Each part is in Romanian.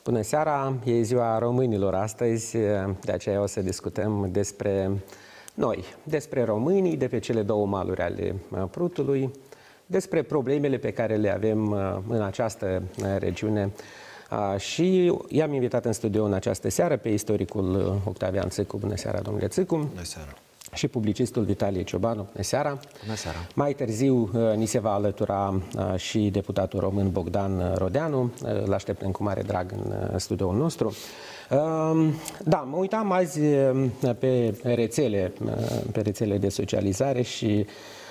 Bună seara! E ziua românilor astăzi, de aceea o să discutăm despre noi, despre românii de pe cele două maluri ale Prutului, despre problemele pe care le avem în această regiune. Și i-am invitat în studio în această seară pe istoricul Octavian Țâcu. Bună seara, domnule Țâcu! Bună seara! Și publicistul Vitalie Ciobanu. Bună seara! Bună seara! Mai târziu ni se va alătura și deputatul român Bogdan Rodeanu. Îl așteptăm cu mare drag în studioul nostru. Da, mă uitam azi pe rețele de socializare și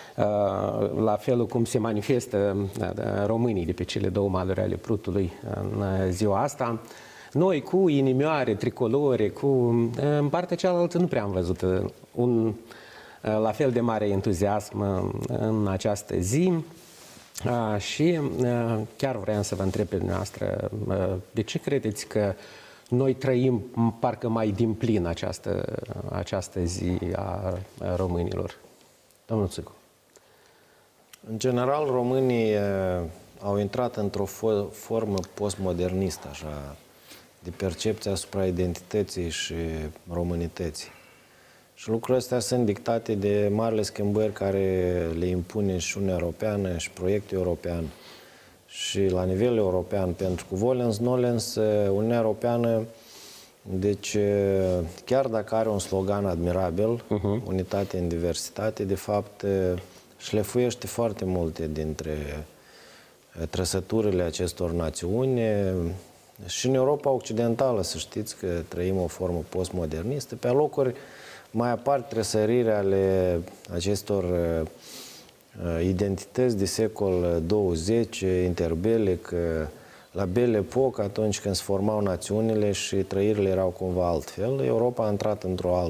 la felul cum se manifestă românii de pe cele două maluri ale Prutului în ziua asta. Noi cu inimioare, tricolore, în partea cealaltă nu prea am văzut un la fel de mare entuziasm în această zi. Și chiar vreau să vă întreb pe dumneavoastră, de ce credeți că noi trăim parcă mai din plin această zi a românilor? Domnul Țâcu. În general, românii au intrat într-o formă postmodernistă, așa, de percepție asupra identității și românității. Și lucrurile astea sunt dictate de marile schimbări care le impune și Uniunea Europeană și proiectul european. Și la nivel european, pentru că volens nolens, Uniunea Europeană, deci chiar dacă are un slogan admirabil, unitate în diversitate, de fapt șlefuiește foarte multe dintre trăsăturile acestor națiuni. Și în Europa Occidentală, să știți că trăim o formă postmodernistă, pe locuri mai apar trăsăriri ale acestor identități de secol 20, interbelic, la Belle Époque, atunci când se formau națiunile și trăirile erau cumva altfel. Europa a intrat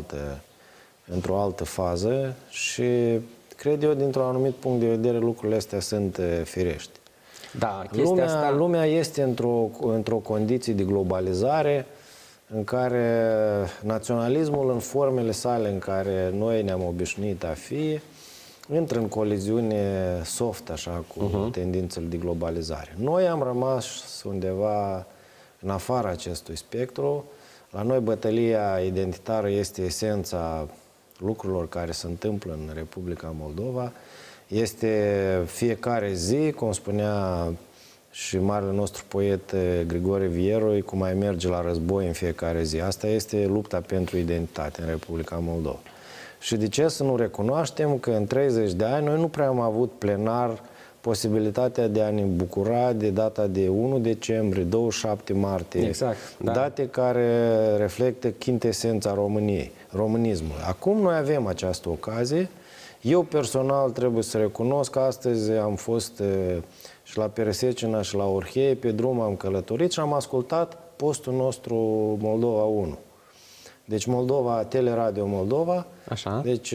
într-o altă fază și cred eu, dintr-un anumit punct de vedere, lucrurile astea sunt firești. Da, lumea este într-o condiție de globalizare în care naționalismul, în formele sale în care noi ne-am obișnuit a fi, intră în coliziune soft, așa, cu tendințele de globalizare. Noi am rămas undeva în afara acestui spectru. La noi bătălia identitară este esența lucrurilor care se întâmplă în Republica Moldova. Este fiecare zi, cum spunea și marele nostru poet Grigore Vieroi, cum mai merge la război în fiecare zi. Asta este lupta pentru identitate în Republica Moldova. Și de ce să nu recunoaștem că în 30 de ani noi nu prea am avut plenar posibilitatea de a ne bucura de data de 1 decembrie, 27 martie, exact, da. Date care reflectă chintesența României, românismului. Acum noi avem această ocazie. Eu personal trebuie să recunosc că astăzi am fost și la Peresecina și la Orhei, pe drum am călătorit și am ascultat postul nostru Moldova 1. Deci Moldova, Teleradio Moldova, așa. Deci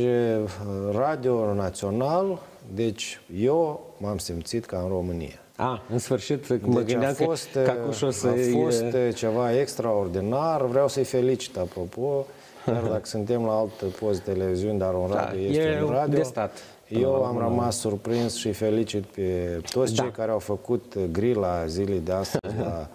radio național, deci eu m-am simțit ca în România. În sfârșit, mă gândeam că Cacuș o să... A fost ceva extraordinar, vreau să-i felicit, apropo, chiar dacă suntem la altă post de televiziune, dar un radio este un radio. De stat. Eu am rămas surprins și felicit pe toți cei care au făcut grila zilei de astăzi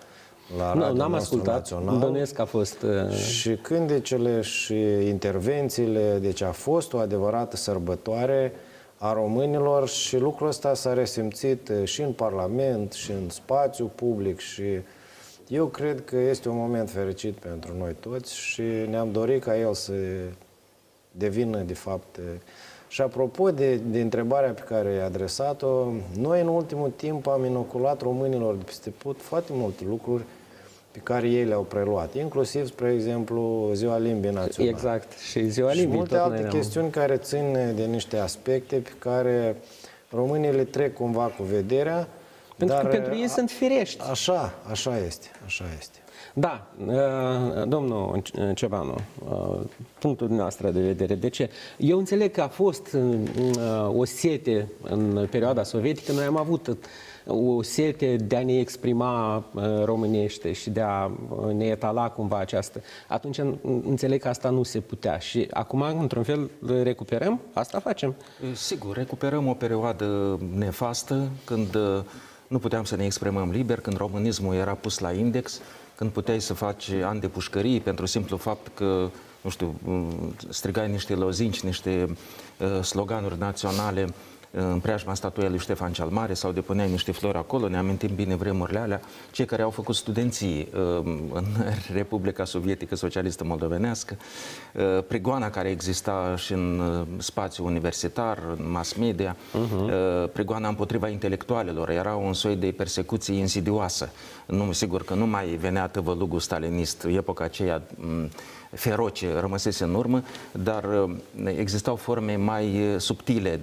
la radio. N-am ascultat, național. Bănuiesc că a fost... Și cântecele și intervențiile, deci a fost o adevărată sărbătoare a românilor și lucrul ăsta s-a resimțit și în Parlament, și în spațiu public și eu cred că este un moment fericit pentru noi toți și ne-am dorit ca el să devină, de fapt... Și apropo de întrebarea pe care ai adresat-o, noi în ultimul timp am inoculat românilor de peste tot foarte multe lucruri pe care ei le-au preluat, inclusiv, spre exemplu, Ziua Limbii Naționale. Exact, și Ziua Limbii. Și multe alte chestiuni care țin de niște aspecte pe care românii le trec cumva cu vederea. Pentru că pentru ei sunt firești. Așa este. Da, domnul Ciobanu, punctul dumneavoastră de vedere, de ce? Eu înțeleg că a fost o sete în perioada sovietică, noi am avut o sete de a ne exprima românește și de a ne etala cumva această. Atunci înțeleg că asta nu se putea și acum, într-un fel, recuperăm? Asta facem? Sigur, recuperăm o perioadă nefastă, când nu puteam să ne exprimăm liber, când românismul era pus la index, când puteai să faci ani de pușcării pentru simplu fapt că, nu știu, strigai niște lozinci, niște sloganuri naționale în preajma statuiei lui Ștefan cel Mare sau depuneai niște flori acolo, ne amintim bine vremurile alea, cei care au făcut studenții în Republica Sovietică Socialistă Moldovenească, prigoana care exista și în spațiu universitar, în mass media, prigoana împotriva intelectualelor, era un soi de persecuție insidioasă. Nu, sigur că nu mai venea tăvălugul stalinist, epoca aceea feroce rămăsese în urmă, dar existau forme mai subtile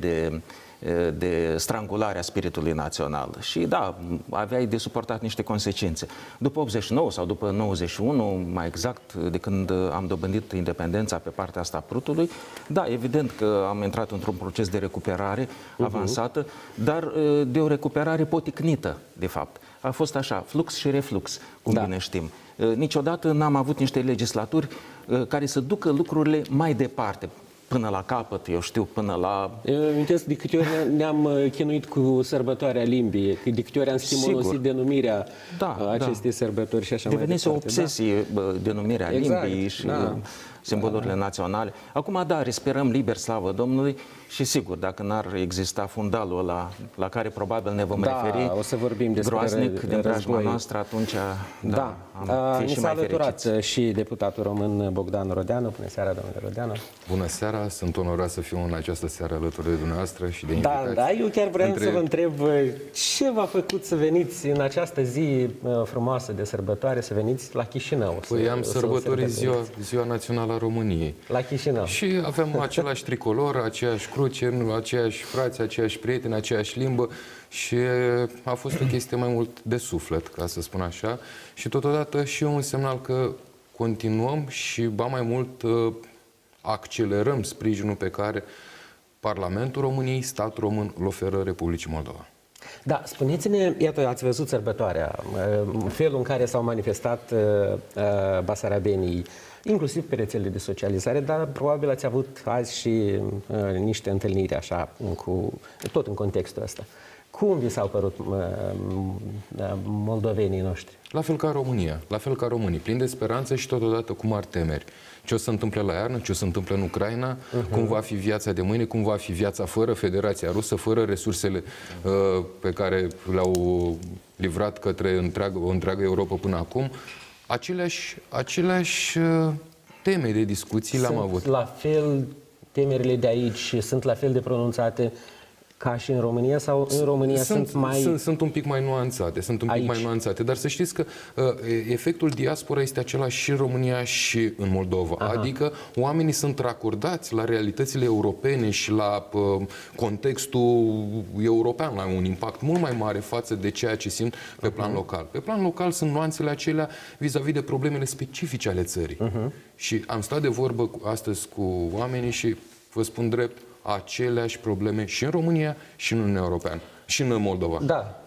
de strangularea spiritului național. Și da, aveai de suportat niște consecințe. După 89 sau după 91, mai exact, de când am dobândit independența pe partea asta a Prutului, da, evident că am intrat într-un proces de recuperare avansată, dar de o recuperare poticnită, de fapt. A fost așa, flux și reflux, cum bine știm. Niciodată n-am avut niște legislaturi care să ducă lucrurile mai departe, până la capăt, eu știu, până la... Amintesc de câte ori ne-am chinuit cu sărbătoarea limbii, de câte ori am schimolosit denumirea acestei sărbători și așa mai departe. Devenise o obsesie denumirea limbii și simbolurile naționale. Acum, da, respirăm liber, slavă Domnului, și sigur, dacă n-ar exista fundalul ăla la care probabil ne vom referi, o să vorbim despre groaznic din preajma noastră, atunci am fi și mai fericiți. Și deputatul român Bogdan Rodeanu. Bună seara, domnule Rodeanu. Bună seara, sunt onorat să fiu în această seară alături de dumneavoastră și de invitați. Da, eu chiar vreau să vă întreb ce v-a făcut să veniți în această zi frumoasă de sărbătoare, să veniți la Chișinău. Păi am sărbătorit ziua Națională a României. La Chișinău. Și avem același tricolor, aceeași cruce, aceiași frați, aceiași prieteni, aceeași limbă și a fost o chestie mai mult de suflet, ca să spun așa, și totodată și un semnal că continuăm și, ba mai mult, accelerăm sprijinul pe care Parlamentul României, statul român, îl oferă Republicii Moldova. Da, spuneți-ne, iată, ați văzut sărbătoarea, felul în care s-au manifestat basarabenii, inclusiv pe rețelele de socializare, dar probabil ați avut azi și niște întâlniri așa, tot în contextul ăsta. Cum vi s-au părut moldovenii noștri? La fel ca România, la fel ca românii, plini de speranță și totodată cu mari temeri. Ce o să întâmple la iarnă, ce o să întâmple în Ucraina, cum va fi viața de mâine, cum va fi viața fără Federația Rusă, fără resursele pe care le-au livrat către o întreagă Europa până acum. Aceleași teme de discuții le-am avut. La fel, temerile de aici sunt la fel de pronunțate ca și în România, sau în România sunt mai... Sunt un pic mai nuanțate, dar să știți că efectul diaspora este același și în România și în Moldova. Adică oamenii sunt racordați la realitățile europene și la contextul european, la un impact mult mai mare față de ceea ce simt pe plan local. Pe plan local sunt nuanțele acelea vis-a-vis de problemele specifice ale țării. Și am stat de vorbă astăzi cu oamenii și vă spun drept, aceleași probleme și în România și în Uniunea Europeană și în Moldova. Da.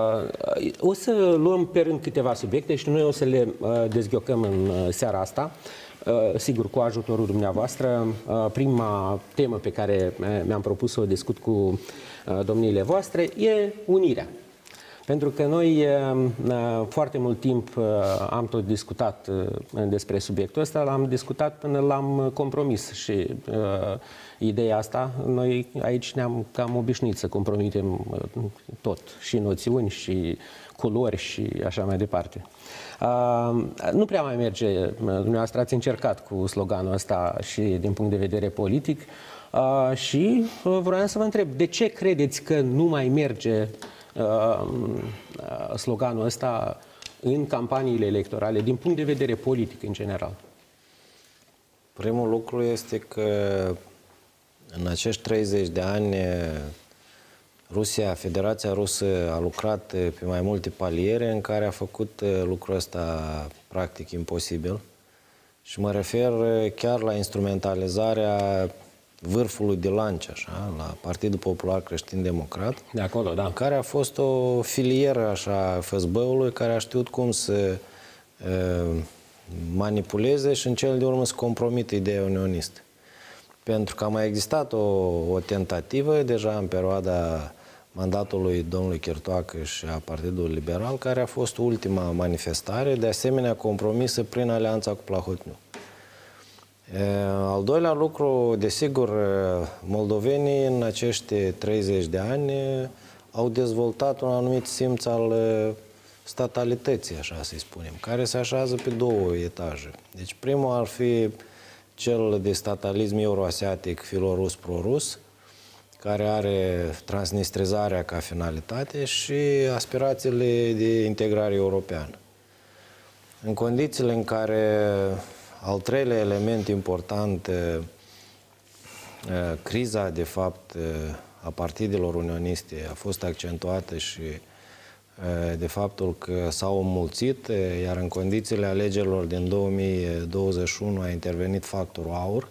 O să luăm pe rând câteva subiecte și noi o să le dezghiocăm în seara asta, sigur cu ajutorul dumneavoastră. Prima temă pe care mi-am propus să o discut cu domniile voastre e unirea. Pentru că noi foarte mult timp am tot discutat despre subiectul ăsta, l-am discutat până l-am compromis și ideea asta, noi aici ne-am cam obișnuit să compromitem tot, și noțiuni, și culori și așa mai departe. Nu prea mai merge, dumneavoastră ați încercat cu sloganul ăsta și din punct de vedere politic și vreau să vă întreb, de ce credeți că nu mai merge sloganul ăsta în campaniile electorale, din punct de vedere politic în general? Primul lucru este că în acești 30 de ani Federația Rusă a lucrat pe mai multe paliere în care a făcut lucrul ăsta practic imposibil. Și mă refer chiar la instrumentalizarea vârfului de lanț, așa, la Partidul Popular Creștin-Democrat, de acolo, da, care a fost o filieră așa FSB-ului care a știut cum să manipuleze și în cel de urmă să compromită ideea unionistă. Pentru că a mai existat o tentativă deja în perioada mandatul lui domnului Chirtoacă și a Partidului Liberal, care a fost ultima manifestare, de asemenea compromisă prin alianța cu Plahotniuc. Al doilea lucru, desigur, moldovenii în acești 30 de ani au dezvoltat un anumit simț al statalității, așa să-i spunem, care se așează pe două etaje. Deci primul ar fi cel de statalism euroasiatic, filorus, prorus, care are transnistrizarea ca finalitate și aspirațiile de integrare europeană. În condițiile în care al treilea element important, criza, de fapt, a partidelor unioniste a fost accentuată și de faptul că s-au înmulțit, iar în condițiile alegerilor din 2021 a intervenit factorul aur,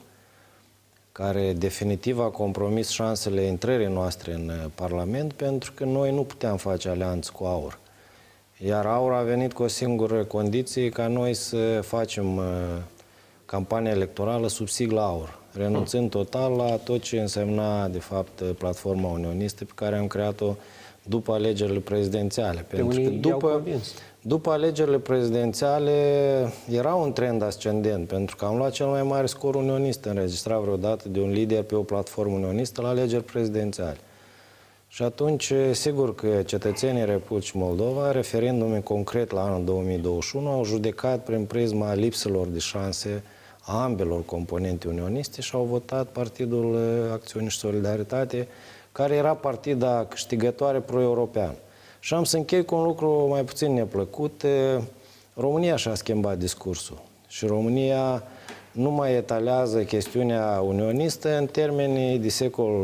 care definitiv a compromis șansele intrării noastre în Parlament, pentru că noi nu puteam face alianță cu aur. Iar aur a venit cu o singură condiție, ca noi să facem campania electorală sub sigla aur, renunțând total la tot ce însemna, de fapt, platforma unionistă pe care am creat-o după alegerile prezidențiale. Pentru că după alegerile prezidențiale era un trend ascendent, pentru că am luat cel mai mare scor unionist înregistrat vreodată de un lider pe o platformă unionistă la alegeri prezidențiale. Și atunci, sigur că cetățenii Republicii Moldova, referindu-mi concret la anul 2021, au judecat prin prisma lipselor de șanse a ambelor componente unioniste și au votat Partidul Acțiune și Solidaritate, care era partida câștigătoare pro-european. Și am să închei cu un lucru mai puțin neplăcut. România și-a schimbat discursul și România nu mai etalează chestiunea unionistă în termenii de secol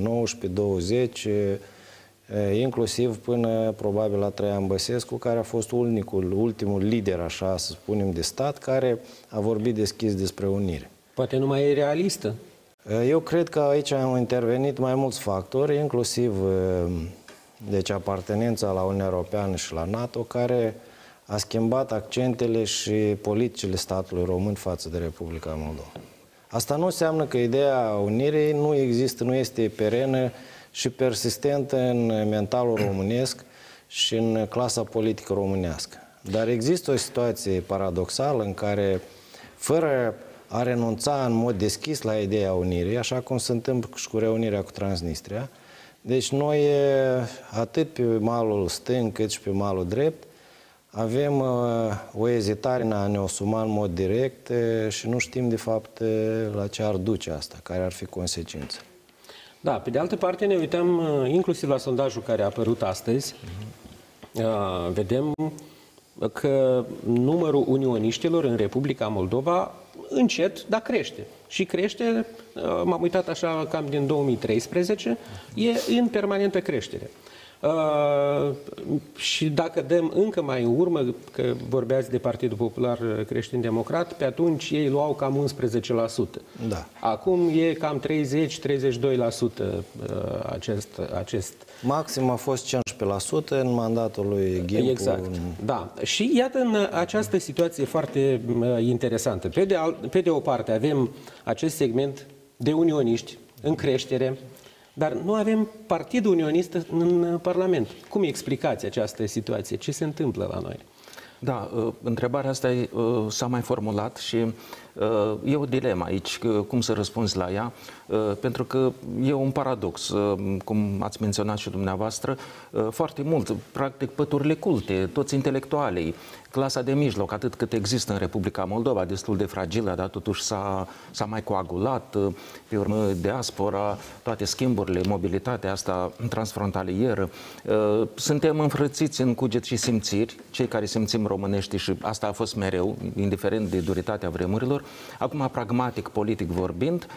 XIX-XX, inclusiv până probabil la Traian Băsescu, care a fost ultimul lider, așa să spunem, de stat, care a vorbit deschis despre unire. Poate nu mai e realistă? Eu cred că aici au intervenit mai mulți factori, inclusiv deci apartenența la Uniunea Europeană și la NATO, care a schimbat accentele și politicile statului român față de Republica Moldova. Asta nu înseamnă că ideea unirii nu există, nu este perenă și persistentă în mentalul românesc și în clasa politică românească. Dar există o situație paradoxală în care, fără a renunța în mod deschis la ideea unirii, așa cum se întâmplă și cu reunirea cu Transnistria, deci noi, atât pe malul stâng cât și pe malul drept, avem o ezitare în a ne asuma în mod direct și nu știm de fapt la ce ar duce asta, care ar fi consecința. Da, pe de altă parte ne uităm inclusiv la sondajul care a apărut astăzi. Vedem că numărul unioniștilor în Republica Moldova încet, dar crește. Și crește, m-am uitat așa cam din 2013, e în permanentă creștere. Și dacă dăm încă mai în urmă, că vorbeați de Partidul Popular Creștin-Democrat, pe atunci ei luau cam 11%. Da. Acum e cam 30-32% acest. Maxim a fost 15% în mandatul lui Ghimpu. Exact. Da. Și iată, în această situație foarte interesantă. Pe de o parte avem acest segment de unioniști în creștere, dar nu avem Partidul Unionist în Parlament. Cum explicați această situație? Ce se întâmplă la noi? Da, întrebarea asta s-a mai formulat și e o dilemă aici, cum să răspunzi la ea, pentru că e un paradox, cum ați menționat și dumneavoastră, foarte mult, practic păturile culte, toți intelectualii, clasa de mijloc, atât cât există în Republica Moldova, destul de fragilă, dar totuși s-a mai coagulat, pe urmă diaspora, toate schimburile, mobilitatea asta transfrontalieră. Suntem înfrățiți în cuget și simțiri, cei care simțim românești, și asta a fost mereu, indiferent de duritatea vremurilor. Acum, pragmatic, politic vorbind,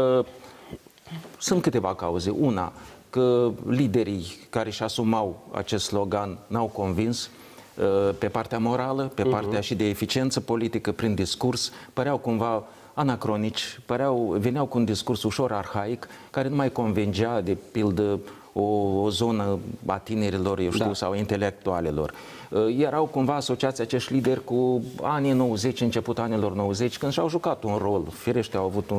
sunt câteva cauze. Una, că liderii care își asumau acest slogan n-au convins pe partea morală, pe partea și de eficiență politică prin discurs, păreau cumva anacronici, veneau cu un discurs ușor arhaic, care nu mai convingea, de pildă, o zonă a tinerilor, eu știu, sau intelectualelor. Erau cumva asociați acești lideri cu anii 90, început anilor 90, când și-au jucat un rol. Firește, au avut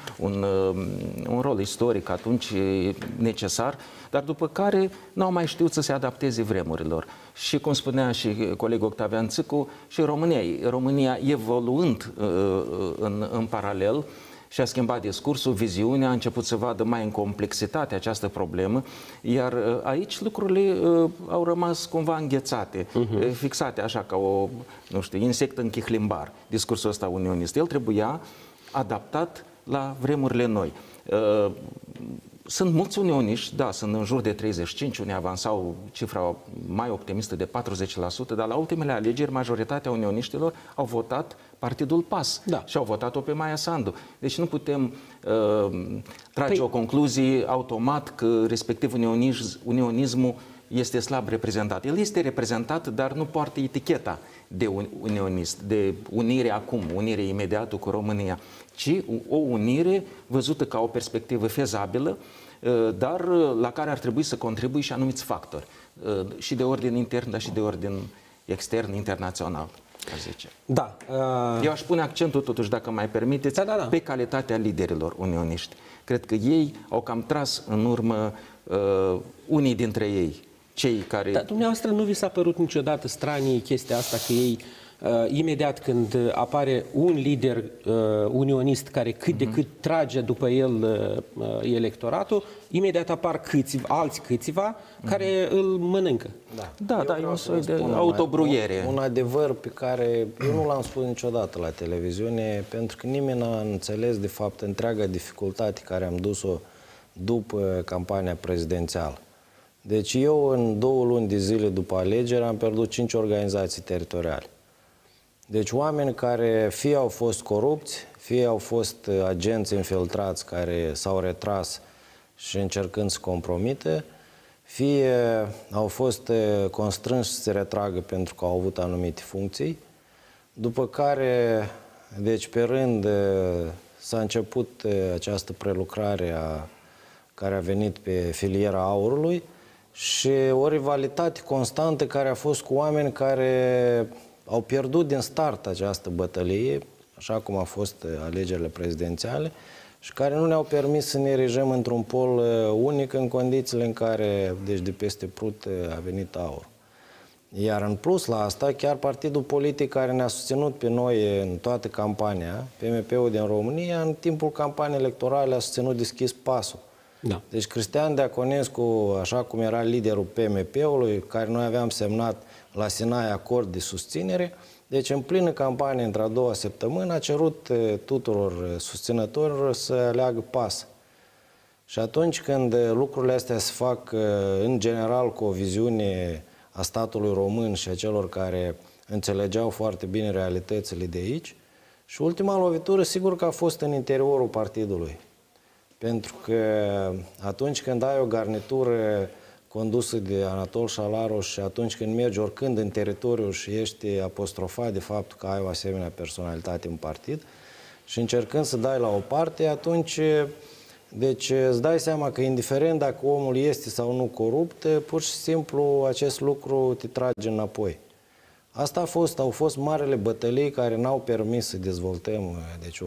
un rol istoric atunci necesar, dar după care n-au mai știut să se adapteze vremurilor. Și cum spunea și colegul Octavian Țâcu, și România evoluând în paralel, și-a schimbat discursul, viziunea, a început să vadă mai în complexitate această problemă, iar aici lucrurile au rămas cumva înghețate, fixate așa ca o, nu știu, insect în chihlimbar, discursul ăsta unionist. El trebuia adaptat la vremurile noi. Sunt mulți unioniști, da, sunt în jur de 35, unii avansau cifra mai optimistă de 40%, dar la ultimele alegeri majoritatea unioniștilor au votat Partidul PAS și au votat-o pe Maia Sandu. Deci nu putem trage o concluzie automat că respectiv unionismul este slab reprezentat. El este reprezentat, dar nu poartă eticheta de unionist, de unire acum, unire imediată cu România, ci o unire văzută ca o perspectivă fezabilă, dar la care ar trebui să contribui și anumiți factori, și de ordin intern, dar și de ordin extern, internațional, aș zice. Da. Eu aș pune accentul, totuși, dacă mai permiteți, pe calitatea liderilor unioniști. Cred că ei au cam tras în urmă unii dintre ei, cei care... Dar dumneavoastră nu vi s-a părut niciodată stranie chestia asta că ei, imediat când apare un lider unionist care cât de cât trage după el electoratul, imediat apar alți câțiva care îl mănâncă? Da, e un soi de autobruiere. Un adevăr pe care eu nu l-am spus niciodată la televiziune, pentru că nimeni n-a înțeles de fapt întreaga dificultate care am dus-o după campania prezidențială. Deci eu în 2 luni de zile după alegeri am pierdut 5 organizații teritoriale. Deci oameni care fie au fost corupți, fie au fost agenți infiltrați care s-au retras și încercând să compromite, fie au fost constrânși să se retragă pentru că au avut anumite funcții, după care, deci pe rând, s-a început această prelucrare care a venit pe filiera aurului și o rivalitate constantă care a fost cu oameni care au pierdut din start această bătălie, așa cum a fost alegerile prezidențiale, și care nu ne-au permis să ne erijăm într-un pol unic în condițiile în care, deci de peste Prut, a venit aur. Iar în plus la asta, chiar partidul politic care ne-a susținut pe noi în toată campania, PMP-ul din România, în timpul campaniei electorale a susținut deschis PAS-ul. Da. Deci Cristian Deaconescu, așa cum era liderul PMP-ului, care noi aveam semnat la Sinaia acord de susținere, deci în plină campanie, între a doua săptămână, a cerut tuturor susținătorilor să aleagă PAS. Și atunci când lucrurile astea se fac în general cu o viziune a statului român și a celor care înțelegeau foarte bine realitățile de aici, și ultima lovitură sigur că a fost în interiorul partidului. Pentru că atunci când ai o garnitură condusă de Anatol Șalaru și atunci când mergi oricând în teritoriu și ești apostrofat de faptul că ai o asemenea personalitate în partid și încercând să dai la o parte, atunci deci îți dai seama că indiferent dacă omul este sau nu corupt, pur și simplu acest lucru te trage înapoi. Asta au fost marele bătălii care n-au permis să dezvoltăm deci,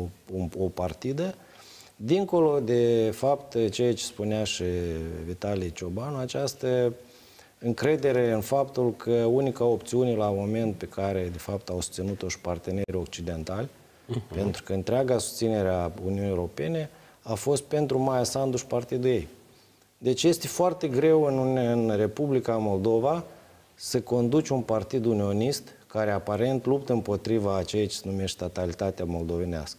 o partidă. Dincolo de fapt, ceea ce spunea și Vitalie Ciobanu, această încredere în faptul că unica opțiune la moment pe care de fapt au susținut-o și partenerii occidentali, pentru că întreaga susținere a Uniunii Europene a fost pentru Maia Sandu și partidul ei. Deci este foarte greu în Republica Moldova să conduci un partid unionist care aparent luptă împotriva a ceea ce se numește totalitatea moldovenească.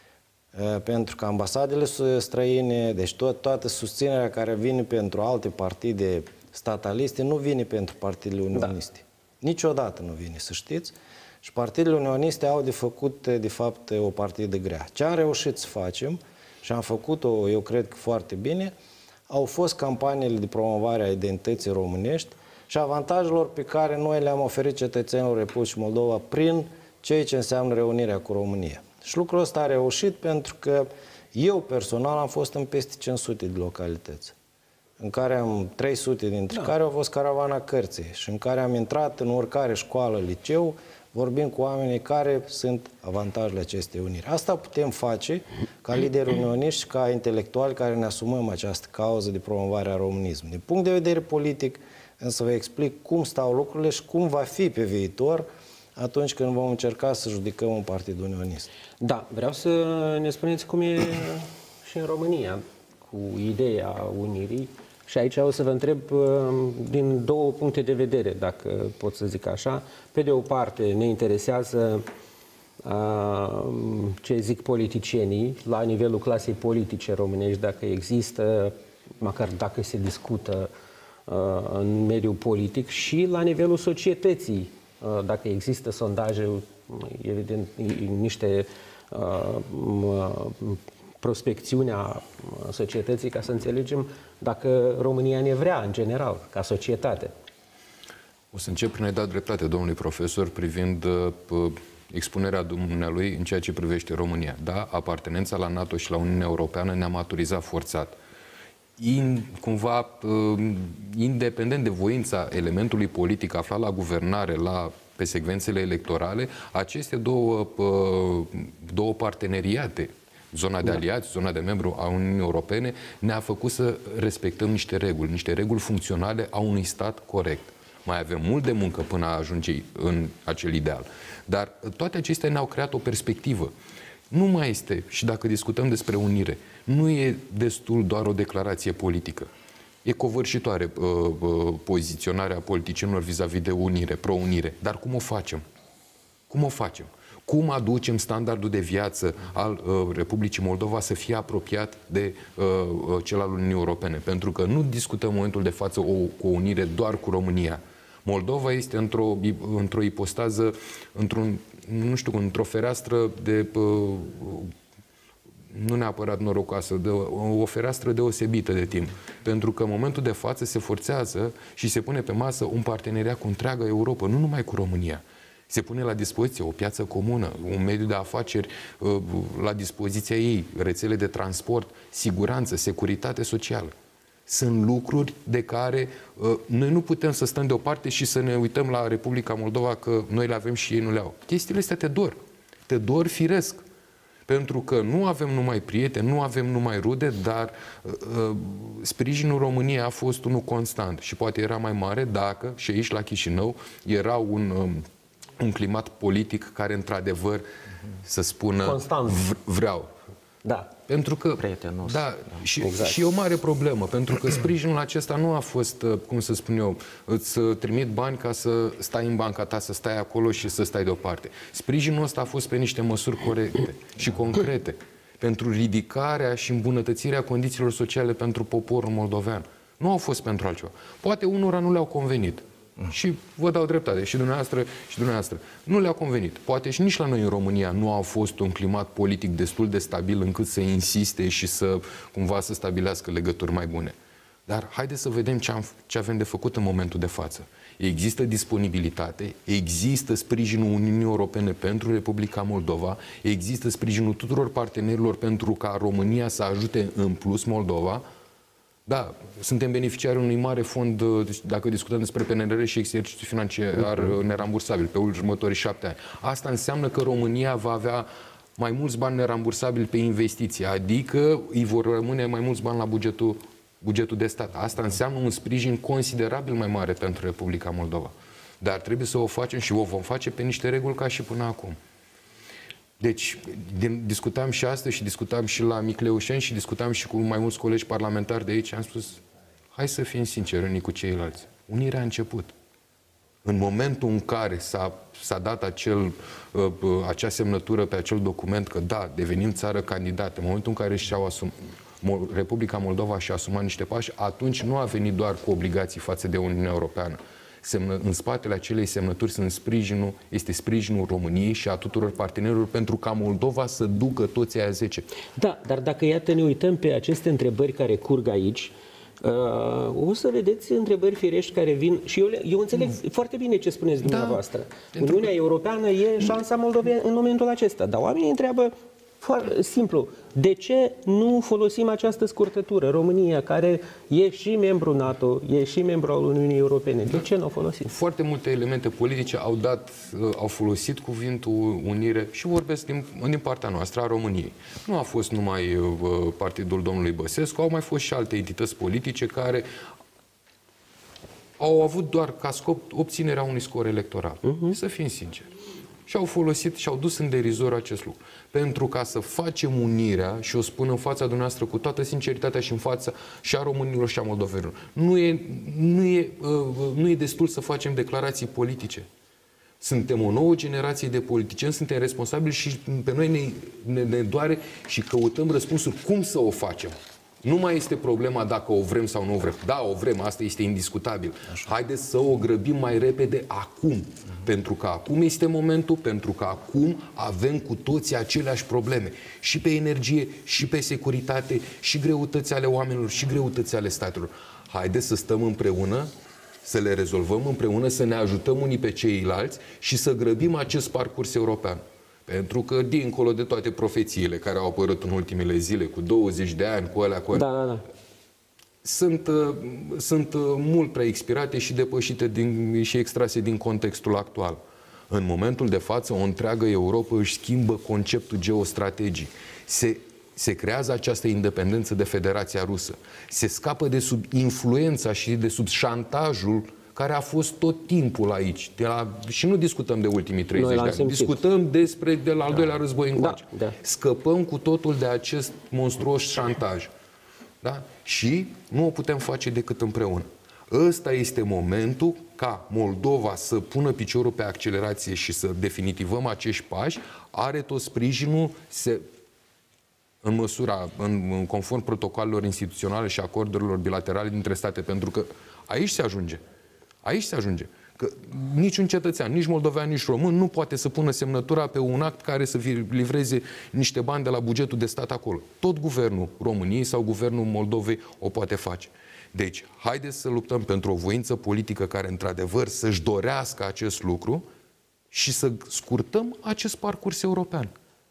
Pentru că ambasadele străine, deci toată susținerea care vine pentru alte partide stataliste, nu vine pentru partidele unioniste. Niciodată nu vine, să știți. Și partidele unioniste au de făcut, de fapt, o partidă grea. Ce am reușit să facem, și am făcut-o, eu cred că foarte bine, au fost campaniile de promovare a identității românești și avantajelor pe care noi le-am oferit cetățenilor Republicii Moldova prin ceea ce înseamnă reunirea cu România. Și lucrul ăsta a reușit pentru că eu personal am fost în peste 500 de localități. în care 300 dintre care au fost caravana cărții și în care am intrat în oricare școală, liceu, vorbim cu oamenii care sunt avantajele acestei uniri. Asta putem face ca lideri unioniști și ca intelectuali care ne asumăm această cauză de promovare a românismului. Din punct de vedere politic, însă vă explic cum stau lucrurile și cum va fi pe viitor atunci când vom încerca să judecăm un partid unionist. Da, vreau să ne spuneți cum e și în România cu ideea unirii. Și aici o să vă întreb din două puncte de vedere, dacă pot să zic așa. Pe de o parte, ne interesează ce zic politicienii la nivelul clasei politice românești, dacă există, măcar dacă se discută în mediul politic, și la nivelul societății, dacă există sondaje, evident, niște prospecțiunea societății, ca să înțelegem dacă România ne vrea în general, ca societate. O să încep prin a-i da dreptate domnului profesor privind expunerea dumnealui în ceea ce privește România. Da, apartenența la NATO și la Uniunea Europeană ne-a maturizat forțat. Cumva, independent de voința elementului politic aflat la guvernare, pe secvențele electorale, aceste două parteneriate, zona de aliați, zona de membru a Uniunii Europene, ne-a făcut să respectăm niște reguli funcționale a unui stat corect. Mai avem mult de muncă până a ajunge în acel ideal. Dar toate acestea ne-au creat o perspectivă. Nu mai este, și dacă discutăm despre unire, nu e destul doar o declarație politică. E covârșitoare poziționarea politicienilor vis-a-vis de unire, pro-unire. Dar cum o facem? Cum o facem? Cum aducem standardul de viață al Republicii Moldova să fie apropiat de cel al Uniunii Europene? Pentru că nu discutăm în momentul de față o unire doar cu România. Moldova este într-o ipostază, într-o fereastră de... nu neapărat norocoasă, de o fereastră deosebită de timp. Pentru că în momentul de față se forțează și se pune pe masă un parteneriat cu întreaga Europa, nu numai cu România. Se pune la dispoziție o piață comună, un mediu de afaceri la dispoziția ei, rețele de transport, siguranță, securitate socială. Sunt lucruri de care noi nu putem să stăm deoparte și să ne uităm la Republica Moldova că noi le avem și ei nu le au. Chestiile astea te dor. Te dor firesc. Pentru că nu avem numai prieteni, nu avem numai rude, dar sprijinul României a fost unul constant și poate era mai mare dacă, și aici la Chișinău, era un climat politic care, într-adevăr, să spună constant. Vreau. Da. Pentru că, prietenos. da, și e o mare problemă, pentru că sprijinul acesta nu a fost, cum să spun eu, îți trimit bani ca să stai în banca ta, să stai acolo și să stai deoparte. Sprijinul ăsta a fost pe niște măsuri corecte și concrete pentru ridicarea și îmbunătățirea condițiilor sociale pentru poporul moldovean. Nu au fost pentru altceva. Poate unora nu le-au convenit. Și vă dau dreptate, și dumneavoastră. Nu le-a convenit. Poate și nici la noi în România nu a fost un climat politic destul de stabil încât să insiste și să cumva să stabilească legături mai bune. Dar haideți să vedem ce avem de făcut în momentul de față. Există disponibilitate, există sprijinul Uniunii Europene pentru Republica Moldova, există sprijinul tuturor partenerilor pentru ca România să ajute în plus Moldova. Da, suntem beneficiari unui mare fond, dacă discutăm despre PNRR și exercițiu financiar nerambursabil pe următorii 7 ani. Asta înseamnă că România va avea mai mulți bani nerambursabili pe investiții, adică îi vor rămâne mai mulți bani la bugetul de stat. Asta înseamnă un sprijin considerabil mai mare pentru Republica Moldova. Dar trebuie să o facem și o vom face pe niște reguli ca și până acum. Deci, discutam și astăzi și discutam și la Micleușeni și discutam și cu mai mulți colegi parlamentari de aici. Am spus, hai să fim sinceri unii cu ceilalți. Unirea a început. În momentul în care s-a dat acea semnătură pe acel document că da, devenim țară candidată, în momentul în care Republica Moldova și-a asumat niște pași, atunci nu a venit doar cu obligații față de Uniunea Europeană. În spatele acelei semnături este sprijinul României și a tuturor partenerilor pentru ca Moldova să ducă toți aia 10. Da, dar dacă iată ne uităm pe aceste întrebări care curg aici, o să vedeți întrebări firești care vin și eu înțeleg foarte bine ce spuneți dumneavoastră. Uniunea Europeană e șansa Moldovei în momentul acesta, dar oamenii întreabă Foarte simplu. De ce nu folosim această scurtătură? România, care e și membru NATO, e și membru al Uniunii Europene, de ce nu o folosim? Foarte multe elemente politice au folosit cuvântul unire și vorbesc din partea noastră, a României. Nu a fost numai partidul domnului Băsescu, au mai fost și alte entități politice care au avut doar ca scop obținerea unui scor electoral. Să fim sinceri. Și au folosit și au dus în derizor acest lucru. Pentru ca să facem unirea, și o spun în fața dumneavoastră cu toată sinceritatea și în fața și a românilor și a moldovenilor, nu e destul să facem declarații politice. Suntem o nouă generație de politicieni, suntem responsabili și pe noi ne doare și căutăm răspunsuri cum să o facem. Nu mai este problema dacă o vrem sau nu o vrem. Da, o vrem, asta este indiscutabil. Așa. Haideți să o grăbim mai repede acum. Pentru că acum este momentul, pentru că acum avem cu toții aceleași probleme. Și pe energie, și pe securitate, și greutăți ale oamenilor, și greutăți ale statelor. Haideți să stăm împreună, să le rezolvăm împreună, să ne ajutăm unii pe ceilalți și să grăbim acest parcurs european. Pentru că, dincolo de toate profețiile care au apărut în ultimele zile, cu 20 de ani, cu alea, Da. Sunt mult prea expirate și depășite și extrase din contextul actual. În momentul de față, o întreagă Europa își schimbă conceptul geostrategic. Se creează această independență de Federația Rusă. Se scapă de sub influența și de sub șantajul care a fost tot timpul aici. Și nu discutăm de ultimii 30 de ani. Discutăm de la al doilea război încoace. Da. Scăpăm cu totul de acest monstruos șantaj. Da? Și nu o putem face decât împreună. Ăsta este momentul ca Moldova să pună piciorul pe accelerație și să definitivăm acești pași. Are tot sprijinul, în conform protocolelor instituționale și acordurilor bilaterale dintre state, pentru că aici se ajunge. Aici se ajunge. Că niciun cetățean, nici moldovean, nici român nu poate să pună semnătura pe un act care să livreze niște bani de la bugetul de stat acolo. Tot guvernul României sau guvernul Moldovei o poate face. Deci, haideți să luptăm pentru o voință politică care, într-adevăr, să-și dorească acest lucru și să scurtăm acest parcurs european.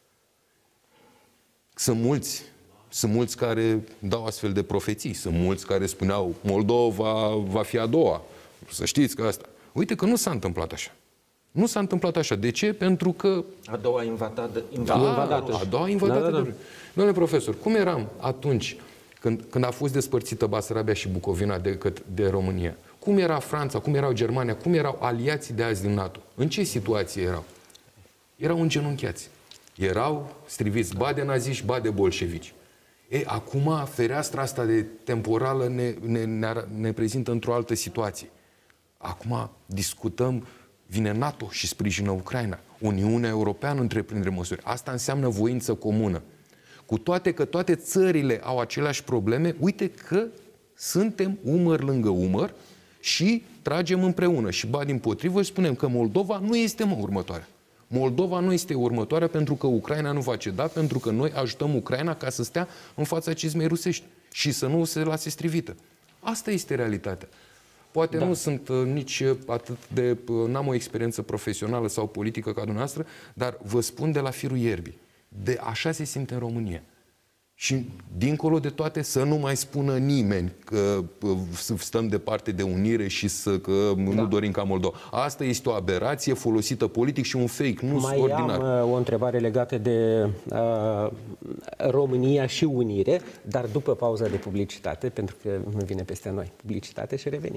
Sunt mulți care dau astfel de profeții. Sunt mulți care spuneau Moldova va fi a doua. Să știți că asta. Uite că nu s-a întâmplat așa. Nu s-a întâmplat așa. De ce? Pentru că... A doua invadată. A doua invadată. Da. Domnule profesor, cum eram atunci când a fost despărțită Basarabia și Bucovina de România? Cum era Franța, cum erau Germania, cum erau aliații de azi din NATO? În ce situație erau? Erau îngenunchiați. Erau striviți ba de naziști, ba de bolșevici. Acum fereastra asta de temporală ne prezintă într-o altă situație. Acum discutăm, vine NATO și sprijină Ucraina. Uniunea Europeană întreprinde măsuri. Asta înseamnă voință comună. Cu toate că toate țările au aceleași probleme, uite că suntem umăr lângă umăr și tragem împreună. Și ba dimpotrivă spunem că Moldova nu este următoarea. Moldova nu este următoarea pentru că Ucraina nu va ceda, pentru că noi ajutăm Ucraina ca să stea în fața cizmei rusești și să nu se lase strivită. Asta este realitatea. Poate nu sunt nici atât de... N-am o experiență profesională sau politică ca dumneavoastră, dar vă spun de la firul ierbii. De așa se simte în România. Și, dincolo de toate, să nu mai spună nimeni că stăm departe de unire și că nu dorim ca Moldova. Asta este o aberație folosită politic și un fake news ordinar. Mai am o întrebare legată de România și unire, dar după pauza de publicitate, pentru că nu vine peste noi. Publicitate și revenim.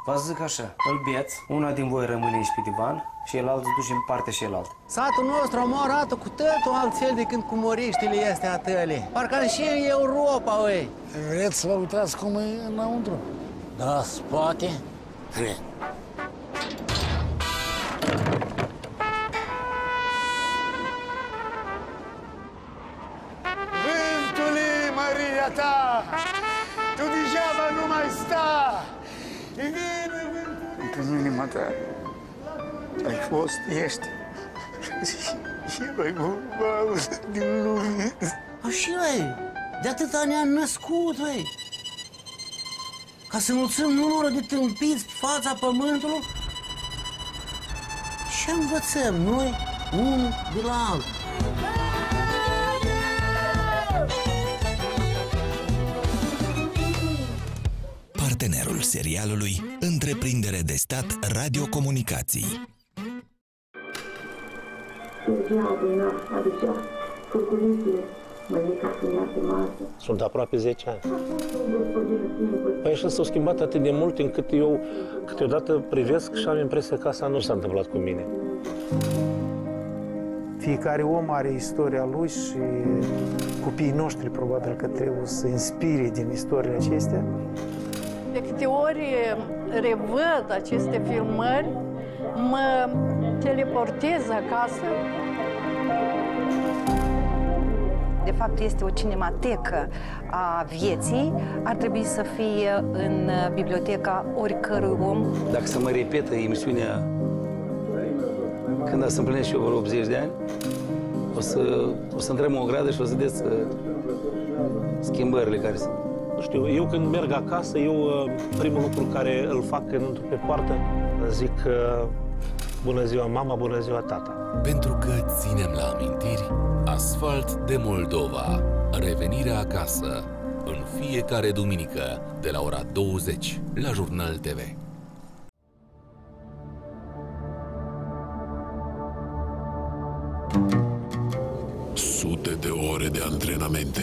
vă zic așa, îl beți, una din voi rămâne aici pe divan și celălalt îți duce în partea cealaltă. Satul nostru arată cu totul altfel decât cu moriștile astea tăle. Parcă și în Europa, ui. Vreți să vă uitați cum e înăuntru? Da, poate. Vântule, Maria ta, tu degeaba nu mai sta. Vine vântul. În inima ta ai fost, ești și mai mult din lume. Așa e, de atâta ne-am născut, ui. Ca să mulțim numărul de tâmpiți pe fața pământului și învățăm noi unul de la altul. Partenerul serialului Întreprindere de stat radiocomunicații. Sunt aproape 10 ani. Păi așa s-au schimbat atât de mult încât eu câteodată privesc și am impresia că asta nu s-a întâmplat cu mine. Fiecare om are istoria lui și copiii noștri probabil că trebuie să inspire din istoriile acestea. De câte ori revăd aceste filmări, mă teleportez acasă. De fapt, este o cinematecă a vieții, ar trebui să fie în biblioteca oricărui om. Dacă se mai repetă emisiunea când se împlinesc și eu vreo 80 de ani, o să intrăm o gradă și o să vedeți schimbările care sunt. Nu știu, eu când merg acasă, primul lucru care îl fac când intru pe poartă, zic bună ziua mama, bună ziua tata. Pentru că ținem la amintiri, Asfalt de Moldova. Revenirea acasă. În fiecare duminică, de la ora 20, la Jurnal TV. Sute de ore de antrenamente.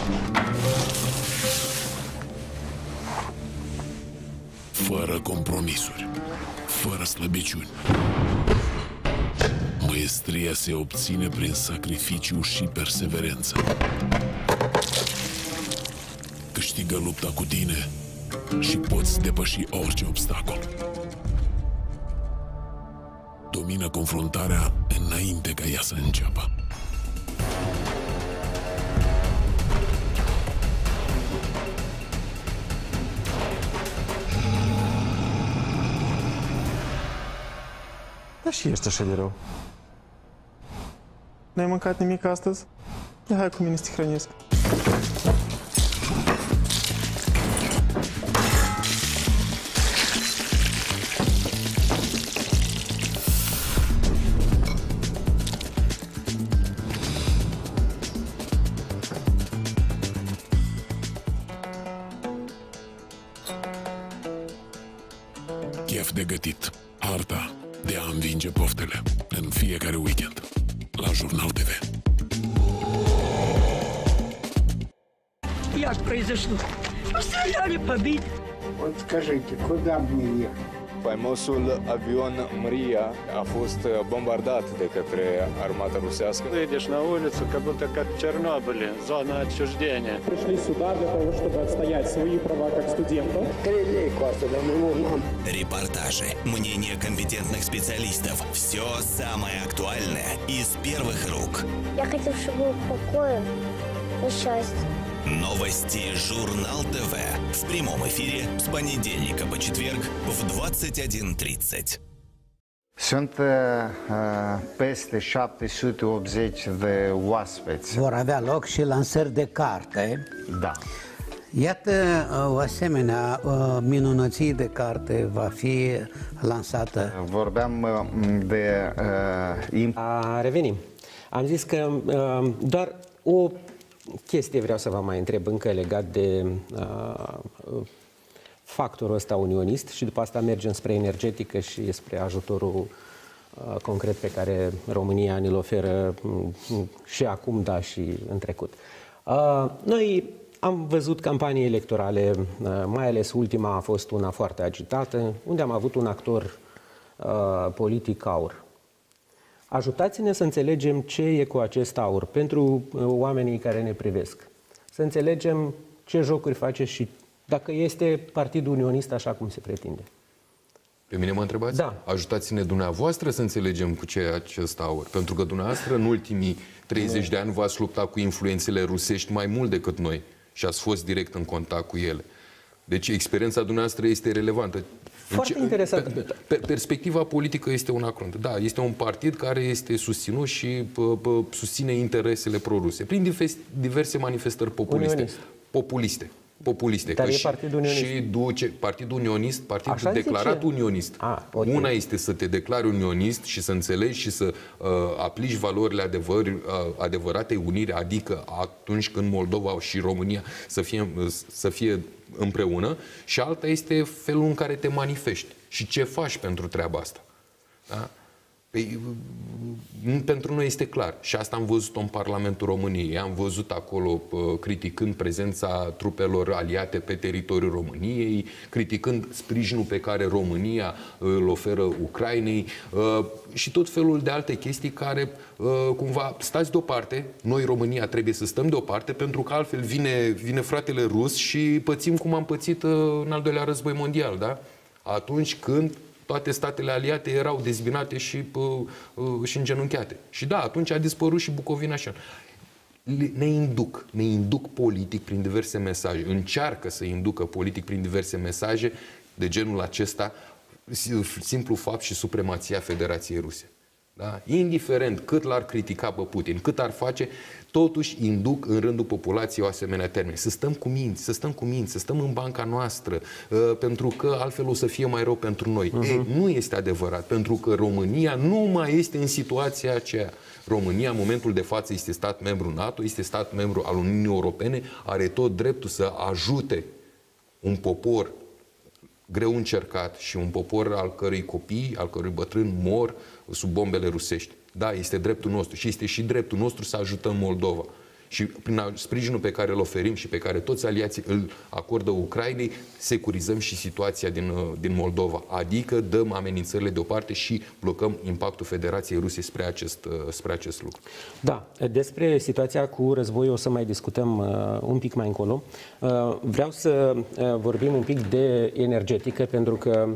Fără compromisuri, fără slăbiciuni. Maestria se obține prin sacrificiu și perseverență. Câștigă lupta cu tine și poți depăși orice obstacol. Domină confruntarea înainte ca ea să înceapă. Dar și ești așa de rău. N-ai mâncat nimic astăzi? Ia hai cu mine să te hrănesc. Chef de gătit. Arta de a învinge poftele. În fiecare weekend. La Jurnal TV. Я произошло. Стреляли, побить. Вот скажите, куда мне ехать? Faimosul avion Mria a fost bombardat de către armata rusească. Выйдешь на улицу, как будто как в Чернобыле, зона отчуждения. Пришли сюда для того, чтобы отстоять свои права как студентов. Репортажи, мнения компетентных специалистов. Все самое актуальное из первых рук. Я хотел, чтобы был покой и счастье. Новости Журнал ТВ. В прямом эфире с понедельника по четверг в 21:30. Sunt peste 780 de oaspeți. Vor avea loc și lansări de carte. Da. Iată, o asemenea minunăție de carte va fi lansată. Vorbeam de... Revenim. Am zis că doar o chestie vreau să vă mai întreb încă legat de factorul ăsta unionist și după asta mergem spre energetică și spre ajutorul concret pe care România ne-l oferă și acum, da, și în trecut. Noi Am văzut campanii electorale, mai ales ultima a fost una foarte agitată, unde am avut un actor politic aur. Ajutați-ne să înțelegem ce e cu acest aur pentru oamenii care ne privesc. Să înțelegem ce jocuri face și dacă este Partidul Unionist așa cum se pretinde. Pe mine mă întrebați? Da. Ajutați-ne dumneavoastră să înțelegem cu ce e acest aur. Pentru că dumneavoastră în ultimii 30 de ani v-ați luptat cu influențele rusești mai mult decât noi și ați fost direct în contact cu ele. Deci experiența dumneavoastră este relevantă. Foarte interesant. Perspectiva politică este una cruntă. Da, este un partid care este susținut și susține interesele pro-ruse prin diverse manifestări populiste. Dar e Partidul Unionist. Și duce Partidul Unionist, partidul declarat unionist. Okay. Una este să te declari unionist și să înțelegi și să aplici valorile adevăratei unire, adică atunci când Moldova și România să fie împreună, și alta este felul în care te manifesti și ce faci pentru treaba asta. Da? Păi, pentru noi este clar. Și asta am văzut în Parlamentul României. Am văzut acolo criticând prezența trupelor aliate pe teritoriul României, criticând sprijinul pe care România îl oferă Ucrainei și tot felul de alte chestii care cumva stați deoparte. Noi, România, trebuie să stăm deoparte pentru că altfel vine fratele rus și pățim cum am pățit în al doilea război mondial. Da? Atunci când toate statele aliate erau dezbinate și îngenunchiate. Și da, atunci a dispărut și Bucovina și ne induc politic prin diverse mesaje. Încearcă să inducă politic prin diverse mesaje de genul acesta, simplu fapt și supremația Federației Ruse. Da? Indiferent cât l-ar critica pe Putin, cât ar face, totuși induc în rândul populației o asemenea termeni. Să stăm cu minți, să stăm în banca noastră, pentru că altfel o să fie mai rău pentru noi. Nu este adevărat, pentru că România nu mai este în situația aceea. România, în momentul de față, este stat membru NATO, este stat membru al Uniunii Europene, are tot dreptul să ajute un popor greu încercat și un popor al cărui copii, al cărui bătrâni mor sub bombele rusești. Da, este dreptul nostru și este și dreptul nostru să ajutăm Moldova. Și prin sprijinul pe care îl oferim și pe care toți aliații îl acordă Ucrainei, securizăm și situația din Moldova. Adică dăm amenințările deoparte și blocăm impactul Federației Ruse spre acest lucru. Da, despre situația cu războiul o să mai discutăm un pic mai încolo. Vreau să vorbim un pic de energetică, pentru că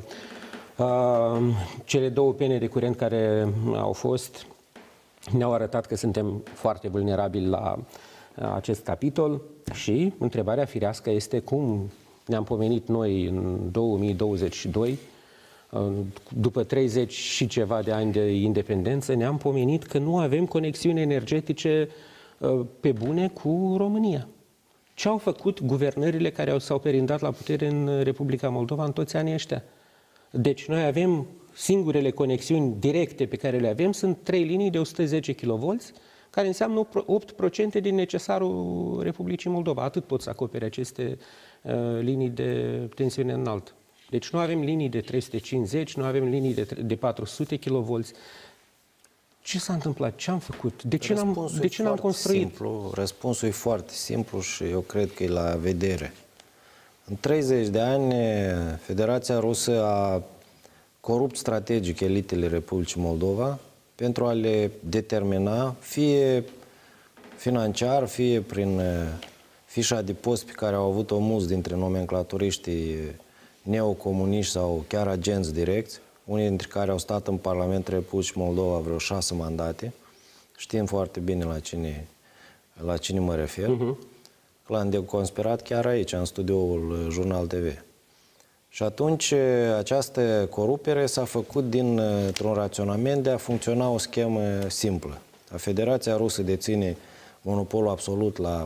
cele două pene de curent care au fost ne-au arătat că suntem foarte vulnerabili la acest capitol și întrebarea firească este cum ne-am pomenit noi în 2022, după 30 și ceva de ani de independență, ne-am pomenit că nu avem conexiuni energetice pe bune cu România. Ce au făcut guvernările care s-au perindat la putere în Republica Moldova în toți anii ăștia? Deci noi avem singurele conexiuni directe pe care le avem sunt 3 linii de 110 kV, care înseamnă 8% din necesarul Republicii Moldova. Atât pot să acopere aceste linii de tensiune înaltă. Deci nu avem linii de 350, nu avem linii de 400 kV. Ce s-a întâmplat? Ce am făcut? De ce n-am construit? Simplu. Răspunsul e foarte simplu și eu cred că e la vedere. În 30 de ani, Federația Rusă a corupt strategic elitele Republicii Moldova pentru a le determina, fie financiar, fie prin fișa de post pe care au avut-o mulți dintre nomenclaturiștii neocomuniști sau chiar agenți direcți, unii dintre care au stat în Parlamentul Republicii Moldova vreo 6 mandate. Știm foarte bine la cine mă refer. L-am deconspirat chiar aici, în studioul Jurnal TV. Și atunci această corupere s-a făcut dintr-un raționament de a funcționa o schemă simplă. Federația Rusă deține monopolul absolut la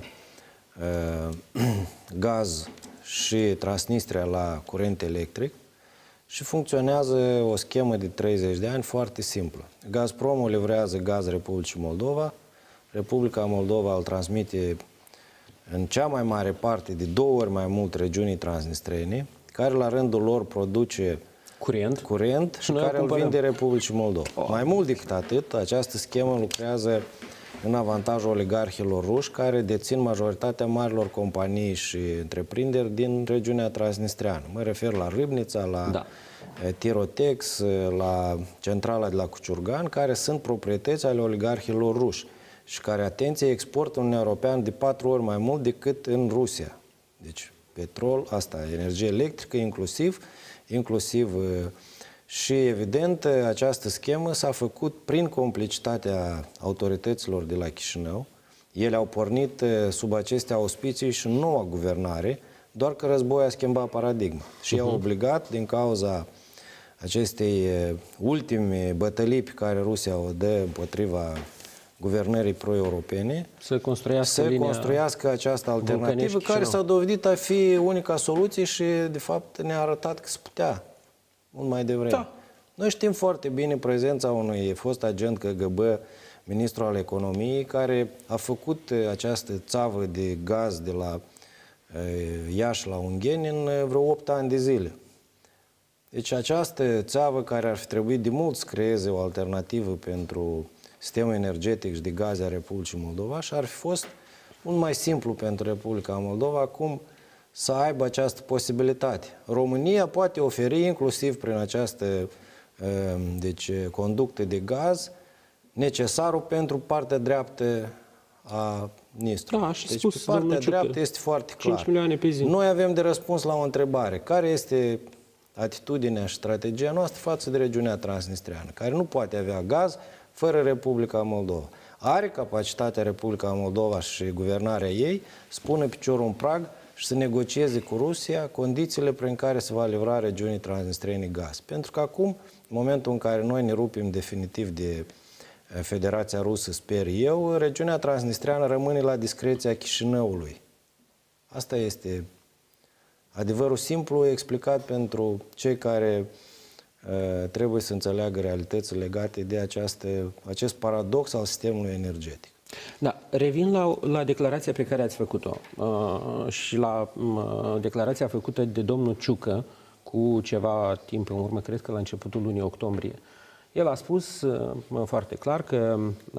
gaz și Transnistria la curent electric și funcționează o schemă de 30 de ani foarte simplă. Gazpromul livrează gaz Republicii Moldova, Republica Moldova îl transmite în cea mai mare parte, de 2 ori mai mult, regiunii transnistrene, care la rândul lor produce curent și care îl vinde Republicii Moldova. Mai mult decât atât, această schemă lucrează în avantajul oligarhilor ruși care dețin majoritatea marilor companii și întreprinderi din regiunea transnistreană. Mă refer la Râbnița, la Tirotex, la centrala de la Cuciurgan, care sunt proprietăți ale oligarhilor ruși și care, atenție, exportă în Uniunea Europeană de 4 ori mai mult decât în Rusia. Deci petrol, asta, energie electrică inclusiv și, evident, această schemă s-a făcut prin complicitatea autorităților de la Chișinău. Ele au pornit sub aceste auspiții și în noua guvernare, doar că războiul a schimbat paradigma și i-a obligat, din cauza acestei ultime bătălii pe care Rusia o dă împotriva guvernării pro-europene, să construiască această alternativă care s-a dovedit a fi unica soluție și, de fapt, ne-a arătat că se putea mult mai devreme. Da. Noi știm foarte bine prezența unui fost agent KGB, ministru al economiei, care a făcut această țavă de gaz de la Iași la Ungheni în vreo 8 ani de zile. Deci această țavă care ar fi trebuit de mult să creeze o alternativă pentru sistemul energetic și de gaze a Republicii Moldova și ar fi fost mult mai simplu pentru Republica Moldova acum să aibă această posibilitate. România poate oferi, inclusiv prin această conductă de gaz, necesarul pentru partea dreaptă a Nistrului. Da, și deci spus, pe partea dreaptă este foarte clar. 5 milioane pe zi. Noi avem de răspuns la o întrebare. Care este atitudinea și strategia noastră față de regiunea transnistreană, care nu poate avea gaz fără Republica Moldova? Are capacitatea Republica Moldova și guvernarea ei să pună piciorul în prag și să negocieze cu Rusia condițiile prin care se va livra regiunii transnistrene gaz. Pentru că acum, în momentul în care noi ne rupim definitiv de Federația Rusă, sper eu, regiunea transnistreană rămâne la discreția Chișinăului. Asta este adevărul simplu explicat pentru cei care trebuie să înțeleagă realitățile legate de acest paradox al sistemului energetic. Da, revin la declarația pe care ați făcut-o și la declarația făcută de domnul Ciucă cu ceva timp în urmă, cred că la începutul lunii octombrie. El a spus foarte clar că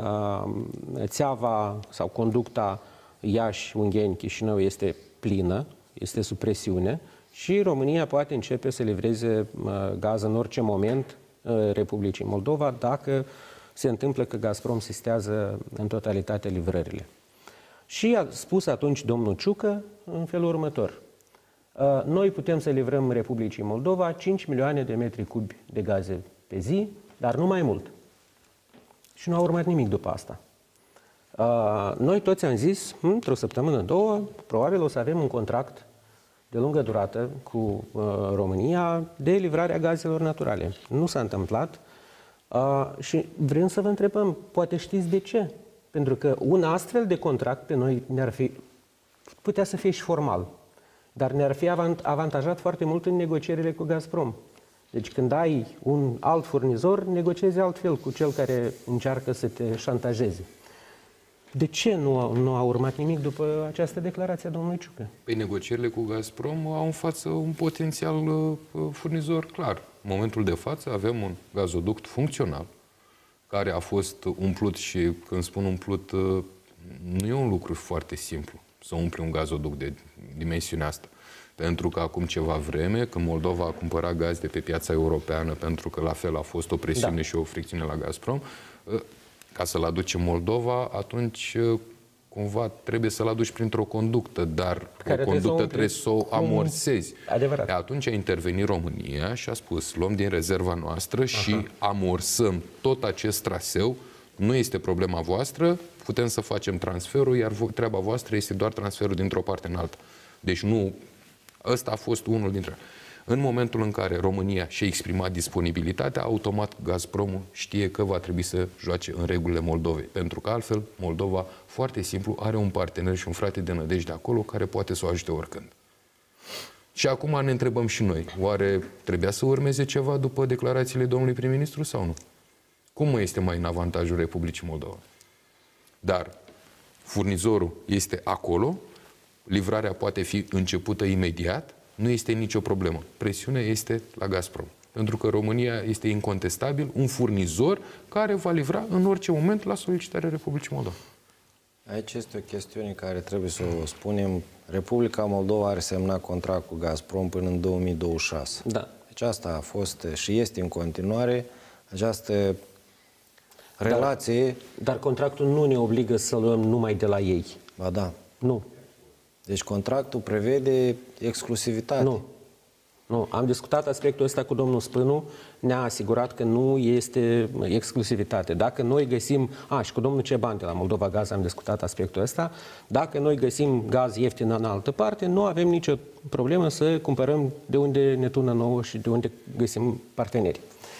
țeava sau conducta Iași-Ungheni-Chișinău este plină, este sub presiune și România poate începe să livreze gaz în orice moment Republicii Moldova dacă se întâmplă că Gazprom sistează în totalitate livrările. Și a spus atunci domnul Ciucă în felul următor. Noi putem să livrăm Republicii Moldova 5 milioane de metri cubi de gaze pe zi, dar nu mai mult. Și nu a urmat nimic după asta. Noi toți am zis, într-o săptămână, 2, probabil o să avem un contract de lungă durată cu România de livrarea gazelor naturale. Nu s-a întâmplat și vrem să vă întrebăm, poate știți de ce? Pentru că un astfel de contract pe noi putea să fie și formal, dar ne-ar fi avantajat foarte mult în negocierile cu Gazprom. Deci când ai un alt furnizor, negociezi altfel cu cel care încearcă să te șantajeze. De ce nu a urmat nimic după această declarație a domnului Ciucă? Păi negocierile cu Gazprom au în față un potențial furnizor clar. În momentul de față avem un gazoduct funcțional care a fost umplut și, când spun umplut, nu e un lucru foarte simplu să umpli un gazoduct de dimensiunea asta. Pentru că acum ceva vreme, când Moldova a cumpărat gaz de pe piața europeană, pentru că la fel a fost o presiune și o fricțiune la Gazprom, ca să-l aduci în Moldova, atunci cumva trebuie să-l aduci printr-o conductă, dar o conductă trebuie să o amorsezi. Adevărat. Atunci a intervenit România și a spus, luăm din rezerva noastră și amorsăm tot acest traseu. Nu este problema voastră, putem să facem transferul, iar treaba voastră este doar transferul dintr-o parte în alta. Deci nu... Ăsta a fost unul dintre... În momentul în care România și-a exprimat disponibilitatea, automat Gazpromul știe că va trebui să joace în regulile Moldovei. Pentru că altfel, Moldova, foarte simplu, are un partener și un frate de nădejde acolo care poate să o ajute oricând. Și acum ne întrebăm și noi, oare trebuia să urmeze ceva după declarațiile domnului prim-ministru sau nu? Cum este mai în avantajul Republicii Moldova? Dar furnizorul este acolo, livrarea poate fi începută imediat, nu este nicio problemă. Presiunea este la Gazprom. Pentru că România este incontestabil un furnizor care va livra în orice moment la solicitarea Republicii Moldova. Aici este o chestiune care trebuie să o spunem. Republica Moldova are semnat contract cu Gazprom până în 2026. Da. Deci asta a fost și este în continuare această relație. Dar contractul nu ne obligă să luăm numai de la ei. Ba da. Nu. Deci contractul prevede exclusivitate. Nu. Nu, am discutat aspectul ăsta cu domnul Spânu, ne-a asigurat că nu este exclusivitate. Dacă noi găsim, și cu domnul Ceban de la Moldova Gaz am discutat aspectul ăsta, dacă noi găsim gaz ieftin în altă parte, nu avem nicio problemă să cumpărăm de unde ne tună nouă și de unde găsim parteneri.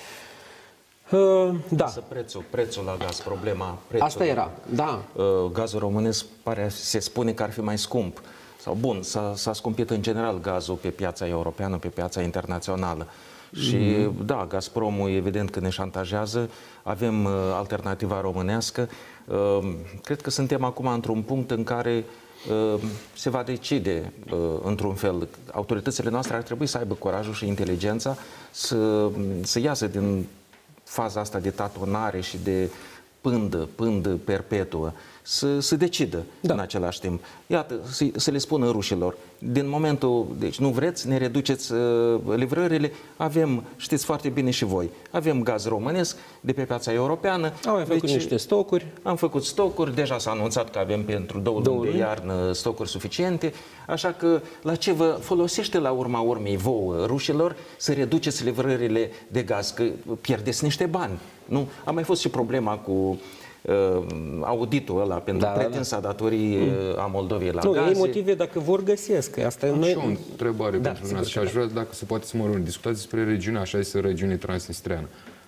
Da. Prețul la gaz, problema prețului. Asta era, da. Gazul românesc se spune că ar fi mai scump. Sau bun, s-a scumpit în general gazul pe piața europeană, pe piața internațională. Și da, Gazpromul evident că ne șantajează, avem alternativa românească. Cred că suntem acum într-un punct în care se va decide într-un fel. Autoritățile noastre ar trebui să aibă curajul și inteligența să iasă din faza asta de tatonare și de pândă perpetuă, să decidă în același timp. Iată, să le spună rușilor, din momentul, deci nu vreți, ne reduceți livrările, avem, știți foarte bine și voi, avem gaz românesc de pe piața europeană. Am făcut niște stocuri. Am făcut stocuri, deja s-a anunțat că avem pentru 2 luni de iarnă stocuri suficiente, așa că la ce vă folosește la urma urmei vouă, rușilor, să reduceți livrările de gaz, că pierdeți niște bani. Nu? A mai fost și problema cu auditul ăla pentru pretensa datorii a Moldovei la gaze. Ei motive dacă vor găsesc. Asta am și o întrebare pentru dumneavoastră și aș vrea dacă se poate să mă rog, discutați despre regiunea, așa este regiune transnistreană.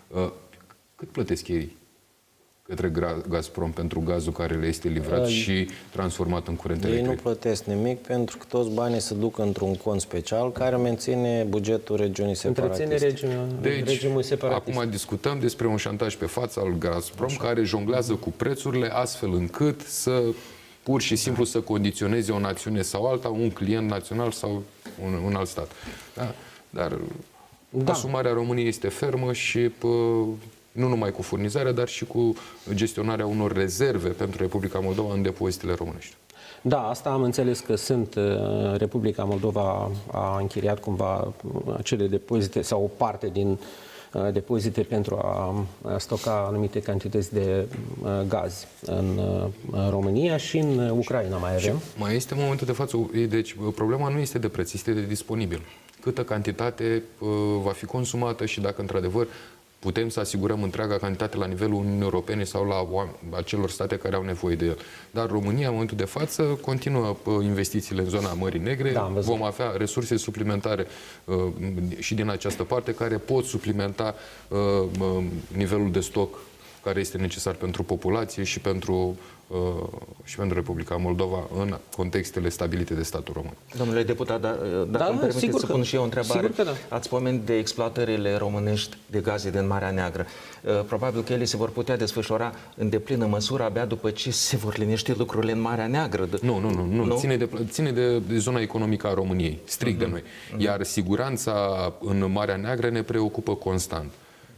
Cât plătesc ei către Gazprom pentru gazul care le este livrat și transformat în curent electric? Ei nu plătesc nimic pentru că toți banii se duc într-un cont special care menține bugetul regiunii separatiste. Deci, regimul separatist. Acum discutăm despre un șantaj pe față al Gazprom care jonglează cu prețurile astfel încât să pur și simplu să condiționeze o națiune sau alta, un client național sau un alt stat. Da? Dar asumarea României este fermă și nu numai cu furnizarea, dar și cu gestionarea unor rezerve pentru Republica Moldova în depozitele românești. Da, asta am înțeles că Republica Moldova a închiriat cumva acele depozite sau o parte din depozite pentru a stoca anumite cantități de gaz în România și în Ucraina mai avem. Și mai este în momentul de față, deci problema nu este de preț, este de disponibil. Câtă cantitate va fi consumată și dacă într-adevăr putem să asigurăm întreaga cantitate la nivelul Uniunii Europene sau la acelor state care au nevoie de el. Dar România, în momentul de față, continuă investițiile în zona Mării Negre. Vom avea resurse suplimentare și din această parte care pot suplimenta nivelul de stoc care este necesar pentru populație și pentru Republica Moldova în contextele stabilite de statul român. Domnule deputat, dacă îmi permiteți să pun și eu o întrebare. Ați pomenit de exploatările românești de gaze din Marea Neagră. Probabil că ele se vor putea desfășura în deplină măsură abia după ce se vor liniști lucrurile în Marea Neagră. Nu. Ține de zona economică a României, strict de noi. Iar siguranța în Marea Neagră ne preocupă constant.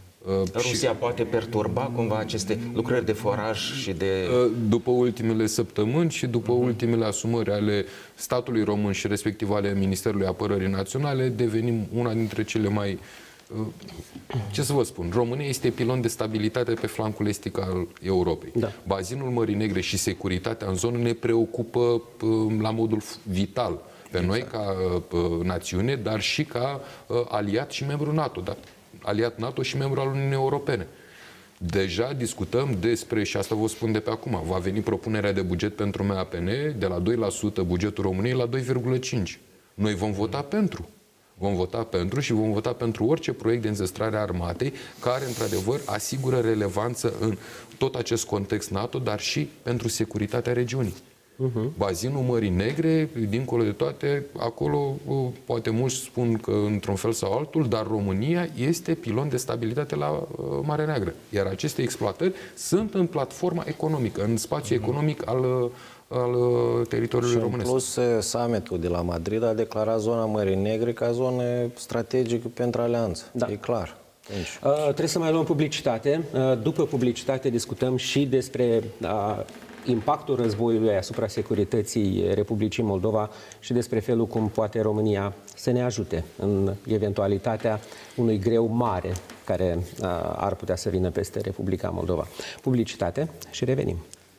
Rusia poate perturba cumva aceste lucrări de foraj și de... După ultimele săptămâni și după ultimele asumări ale statului român și respectiv ale Ministerului Apărării Naționale, devenim una dintre cele mai... Ce să vă spun? România este pilon de stabilitate pe flancul estic al Europei. Bazinul Mării Negre și securitatea în zonă ne preocupă la modul vital pe noi ca națiune, dar și ca aliat și membru NATO. Aliat NATO și membru al Uniunii Europene. Deja discutăm despre, și asta vă spun de pe acum, va veni propunerea de buget pentru MAPN de la 2% bugetul României la 2,5%. Noi vom vota pentru. Vom vota pentru și vom vota pentru orice proiect de înzestrare a armatei care, într-adevăr, asigură relevanță în tot acest context NATO, dar și pentru securitatea regiunii. Bazinul Mării Negre, dincolo de toate, acolo poate mulți spun că într-un fel sau altul, dar România este pilon de stabilitate la Marea Neagră. Iar aceste exploatări sunt în platforma economică, în spațiul economic al teritoriului românesc. Și în plus, summitul de la Madrid a declarat zona Mării Negre ca zonă strategică pentru alianță. E clar. Trebuie să mai luăm publicitate. După publicitate discutăm și despre impactul războiului asupra securității Republicii Moldova și despre felul cum poate România să ne ajute în eventualitatea unui greu mare care ar putea să vină peste Republica Moldova. Publicitate și revenim.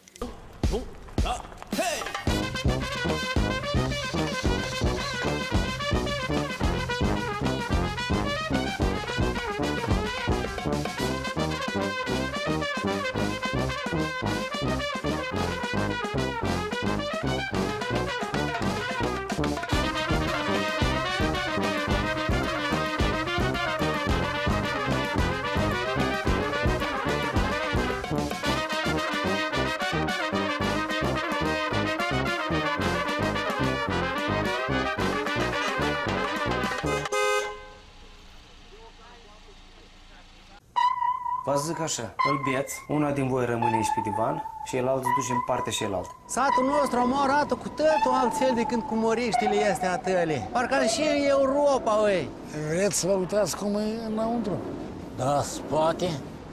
Vă zic așa, îl beți, una din voi rămâne aici pe divan și celălalt se duce în partea cealaltă. Satul nostru mă arată cu totul altfel decât cu moriștile astea tăle. Parcă și în Europa, ui. Vreți să vă uitați cum e înăuntru? Da, poate.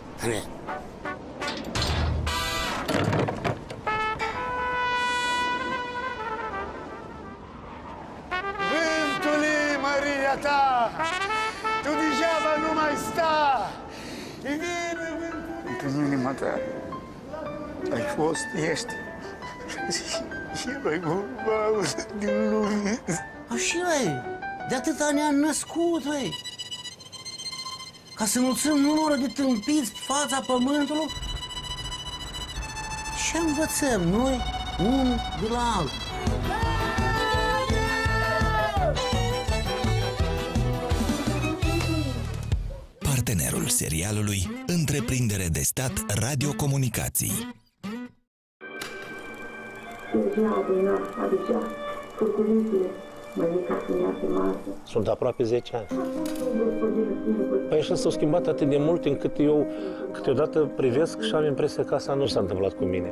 Vântule, mărirea ta, tu degeaba nu mai sta. Vine vântul. În inima ta ai fost, ești și mai mult din lume. Așa, de atâta ne-am născut, ui. Ca să înălțăm numărul de tâmpiți pe fața pământului și învățăm noi unul de la altul. Partenerul serialului, întreprindere de stat Radiocomunicații. Sunt aproape 10 ani. Păi așa s-au schimbat atât de mult încât eu câteodată privesc și am impresia că asta nu s-a întâmplat cu mine.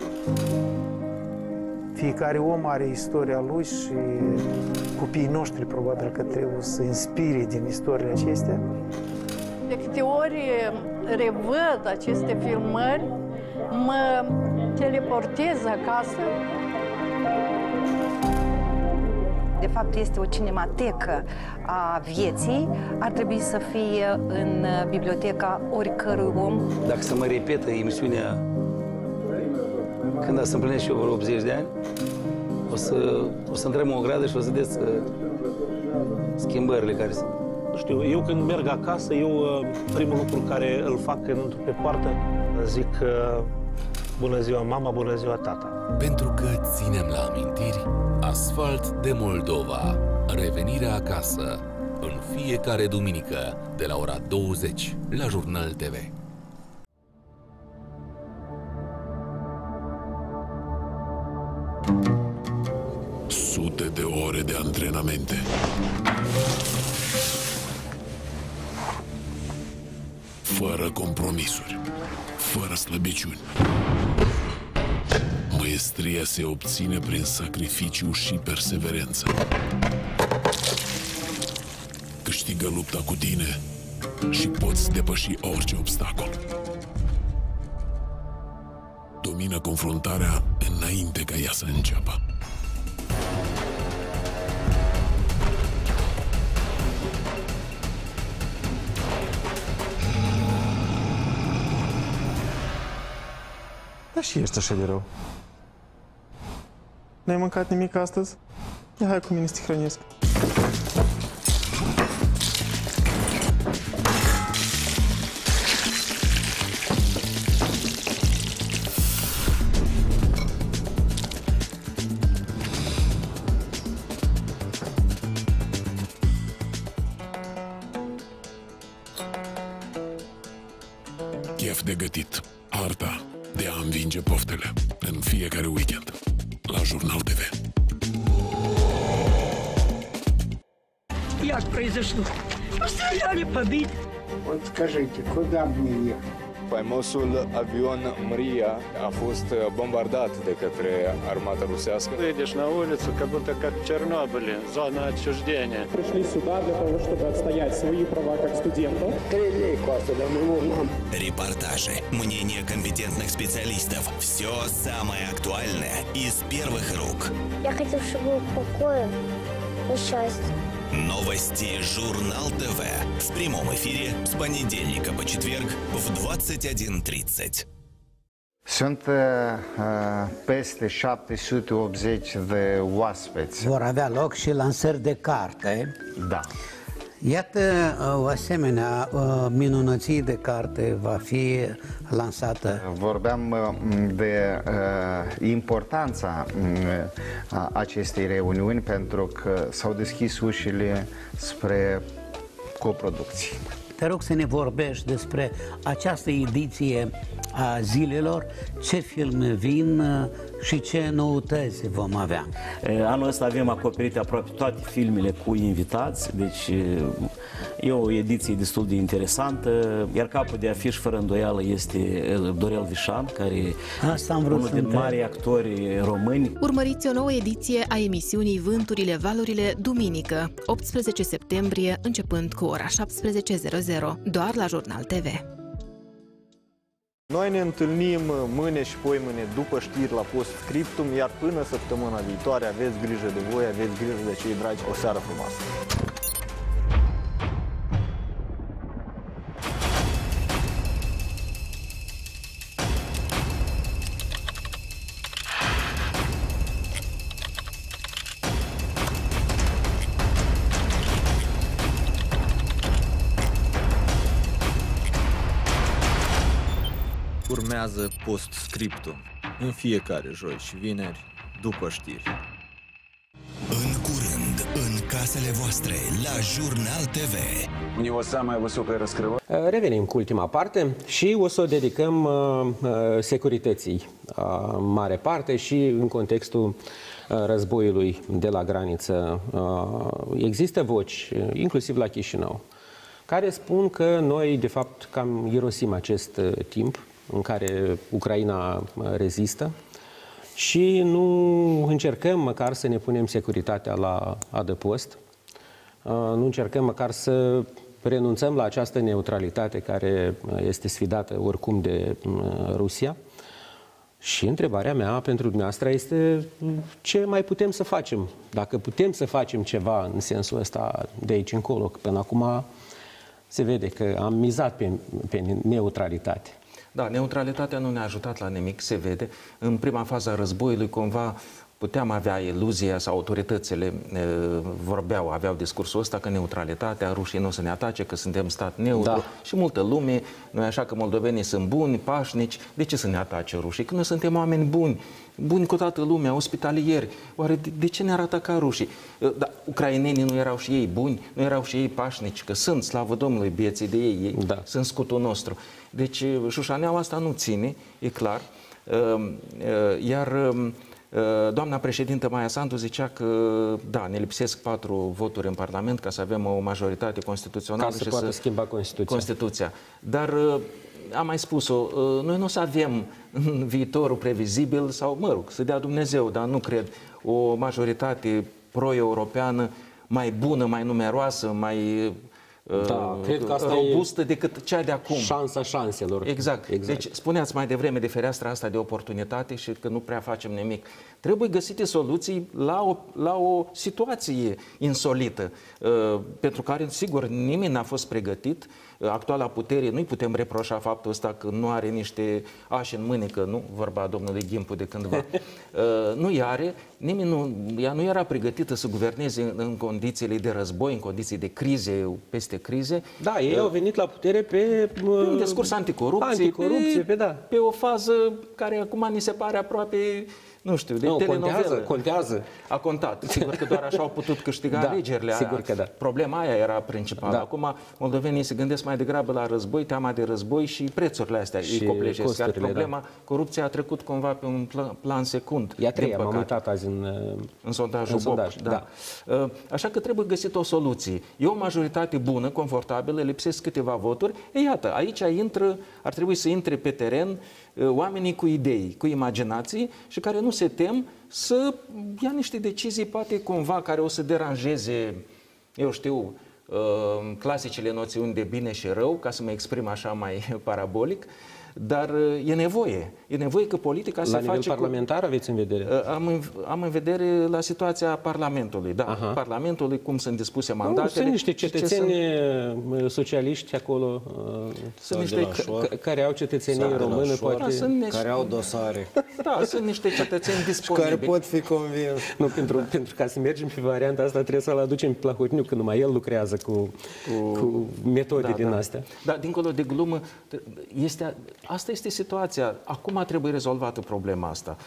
Fiecare om are istoria lui și copiii noștri probabil că trebuie să inspire din istoriile acestea. De câte ori revăd aceste filmări, mă teleportez acasă. De fapt, este o cinematecă a vieții. Ar trebui să fie în biblioteca oricărui om. Dacă se mă repetă emisiunea când să împlinesc și eu vreo 80 de ani, o să intrăm o gradă și o să vedeți schimbările care sunt. Nu știu, eu când merg acasă, primul lucru care îl fac când intru pe poartă, zic bună ziua mama, bună ziua tata. Pentru că ținem la amintiri, Asfalt de Moldova. Revenirea acasă. În fiecare duminică, de la ora 20, la Jurnal TV. Sute de ore de antrenamente. Fără compromisuri, fără slăbiciuni. Maestria se obține prin sacrificiu și perseverență. Câștigă lupta cu tine și poți depăși orice obstacol. Domină confruntarea înainte ca ea să înceapă. Da și ești așa de rău. N-ai mâncat nimic astăzi? Ia hai cu mine să te hrănesc. Chef de gătit. Arta de a învinge poftele. În fiecare weekend. La Jurnal TV. Як произошло? Расстреляли, побит. Вот скажите, куда мне ехать? Faimosul avion Mria a fost bombardat de către armata rusească. Выйдешь на улицу, как будто как в Чернобыле, зона отчуждения. Пришли сюда для того, чтобы отстоять свои права как студентов. Репортажи, мнения компетентных специалистов. Все самое актуальное из первых рук. Я хотел, чтобы был покой и счастье. Новости Журнал ТВ. В прямом эфире с понедельника по четверг в 21:30. Sunt peste 780 de oaspeți. Vor avea loc și lansări de carte. Da. Iată, o asemenea minunăție de carte va fi lansată. Vorbeam de importanța acestei reuniuni pentru că s-au deschis ușile spre coproducții. Te rog să ne vorbești despre această ediție a zilelor, ce filme vin și ce noutăți vom avea. Anul ăsta avem acoperite aproape toate filmele cu invitați, deci e o ediție destul de interesantă, iar capul de afiș fără îndoială este Dorel Vișan, care e unul din mari actori români. Urmăriți o nouă ediție a emisiunii Vânturile Valurile, duminică, 18 septembrie, începând cu ora 17:00, doar la Jurnal TV. Noi ne întâlnim mâine și poimâine după știri la Postscriptum, iar până săptămâna viitoare aveți grijă de voi, aveți grijă de cei dragi. O seară frumoasă! Urmează Postscriptum, în fiecare joi și vineri, după știri. În curând, în casele voastre, la Jurnal TV. У него самая высокая раскрываемость. Revenim cu ultima parte și o să o dedicăm securității mare parte și în contextul războiului de la graniță. Există voci, inclusiv la Chișinău, care spun că noi, de fapt, cam irosim acest timp în care Ucraina rezistă și nu încercăm măcar să ne punem securitatea la adăpost, nu încercăm măcar să renunțăm la această neutralitate care este sfidată oricum de Rusia. Și întrebarea mea pentru dumneavoastră este ce mai putem să facem? Dacă putem să facem ceva în sensul ăsta de aici încolo, că până acum se vede că am mizat pe neutralitate. Da, neutralitatea nu ne-a ajutat la nimic, se vede. În prima fază a războiului, cumva, puteam avea iluzia sau autoritățile aveau discursul ăsta că neutralitatea, rușii nu o să ne atace, că suntem stat neutru. Da. Și multă lume, noi așa că moldovenii sunt buni, pașnici, de ce să ne atace rușii? Că noi suntem oameni buni, buni cu toată lumea, ospitalieri. Oare de ce ne-ar ataca rușii? Da, ucrainenii nu erau și ei buni, nu erau și ei pașnici, că sunt, slavă Domnului, bieții de ei, da. Sunt scutul nostru. Deci șușaneaua asta nu ține, e clar. Iar doamna președintă Maia Sandu zicea că, da, ne lipsesc 4 voturi în Parlament ca să avem o majoritate constituțională ca să poată schimba Constituția. Dar am mai spus-o, noi nu o să avem în viitorul previzibil sau, mă rog, să dea Dumnezeu, dar nu cred, o majoritate pro-europeană mai bună, mai numeroasă, mai cred că asta robustă decât cea de acum. Șansa șanselor. Exact. Deci spuneați mai devreme de fereastra asta de oportunitate și că nu prea facem nimic. Trebuie găsite soluții la o situație insolită, pentru care, sigur, nimeni n-a fost pregătit. Actuala putere, nu-i putem reproșa faptul ăsta că nu are niște ași în mânecă, nu? Vorba domnului Ghimpu de cândva. Nu i-are, ea nu era pregătită să guverneze în condițiile de război, în condiții de crize, peste crize. Da, ei au venit la putere pe un discurs anticorupție, pe pe o fază care acum ni se pare aproape nu știu, de telenovelă. Contează. A contat. Sigur că doar așa au putut câștiga alegerile. Sigur că da. Problema aia era principală. Acum moldovenii se gândesc mai degrabă la război, teama de război și prețurile astea îi copleșesc. Iar problema, corupția a trecut cumva pe un plan secund. E a treia, m-am uitat azi în sondajul BOC. Da. Așa că trebuie găsit o soluție. E o majoritate bună, confortabilă, lipsesc câteva voturi. E iată, aici ar trebui să intre pe teren oamenii cu idei, cu imaginații și care nu se tem să ia niște decizii, poate cumva, care o să deranjeze, eu știu, clasicele noțiuni de bine și rău, ca să mă exprim așa mai parabolic, dar e nevoie. E nevoie că politica se face... La nivel parlamentar aveți în vedere? Am în vedere la situația Parlamentului. Da, Parlamentului, cum sunt dispuse mandatele. Sunt niște cetățeni socialiști acolo, care au cetățenie română, poate... Care au dosare. Da, sunt niște cetățeni disponibili. Care pot fi convins. Nu, pentru ca să mergem pe varianta asta, trebuie să-l aducem pe Plahotniuc, că numai el lucrează cu metode din astea. Da, dincolo de glumă, asta este situația. Acum trebuie rezolvată problema asta.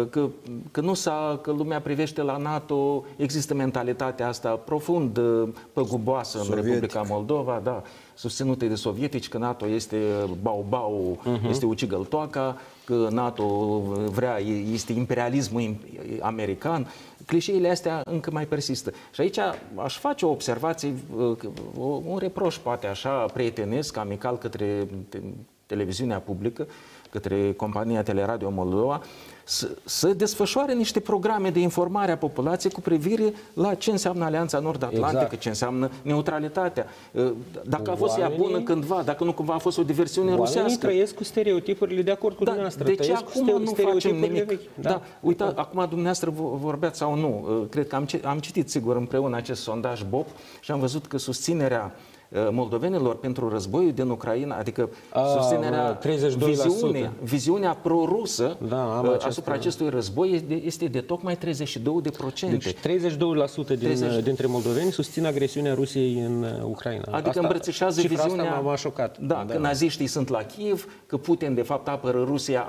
Că lumea privește la NATO, există mentalitatea asta profund păguboasă în Republica Moldova, da, susținută de sovietici, că NATO este bau-bau, este ucigăltoaca, că NATO este imperialismul american. Clișeile astea încă mai persistă. Și aici aș face o observație, un reproș poate așa prietenesc, amical către televiziunea publică, către compania Teleradio Moldova, să desfășoare niște programe de informare a populației cu privire la ce înseamnă Alianța Nord-Atlantică, ce înseamnă neutralitatea. Dacă a fost ea bună cândva, dacă nu cumva a fost o diversiune rusească. Oamenii trăiesc cu stereotipurile de acord cu dumneavoastră. De ce acum nu facem nimic? Da. Uite, acum dumneavoastră vorbeați sau nu, cred că am citit sigur împreună acest sondaj BOP și am văzut că susținerea moldovenilor pentru războiul din Ucraina, adică susținerea, viziunea pro-rusă asupra acestui război este de tocmai 32%. Deci 32% dintre moldoveni susțin agresiunea Rusiei în Ucraina. Adică îmbrățișează viziunea... Asta m-a șocat. Da, că naziștii sunt la Kiev, că Putin de fapt apără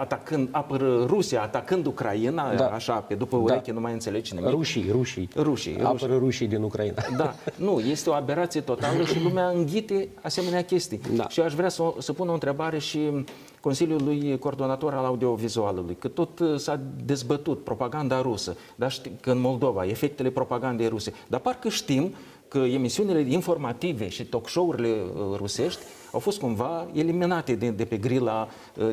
Rusia atacând Ucraina, așa, pe după ureche, nu mai înțelegi nimic. Rușii. Apără rușii din Ucraina. Da, nu, este o aberație totală și lumea înghite asemenea chestii. Și aș vrea să pun o întrebare și Consiliului Coordonator al Audiovizualului, că tot s-a dezbătut propaganda rusă, dar că în Moldova, efectele propagandei ruse, dar parcă știm că emisiunile informative și talk show-urile rusești au fost cumva eliminate de pe grila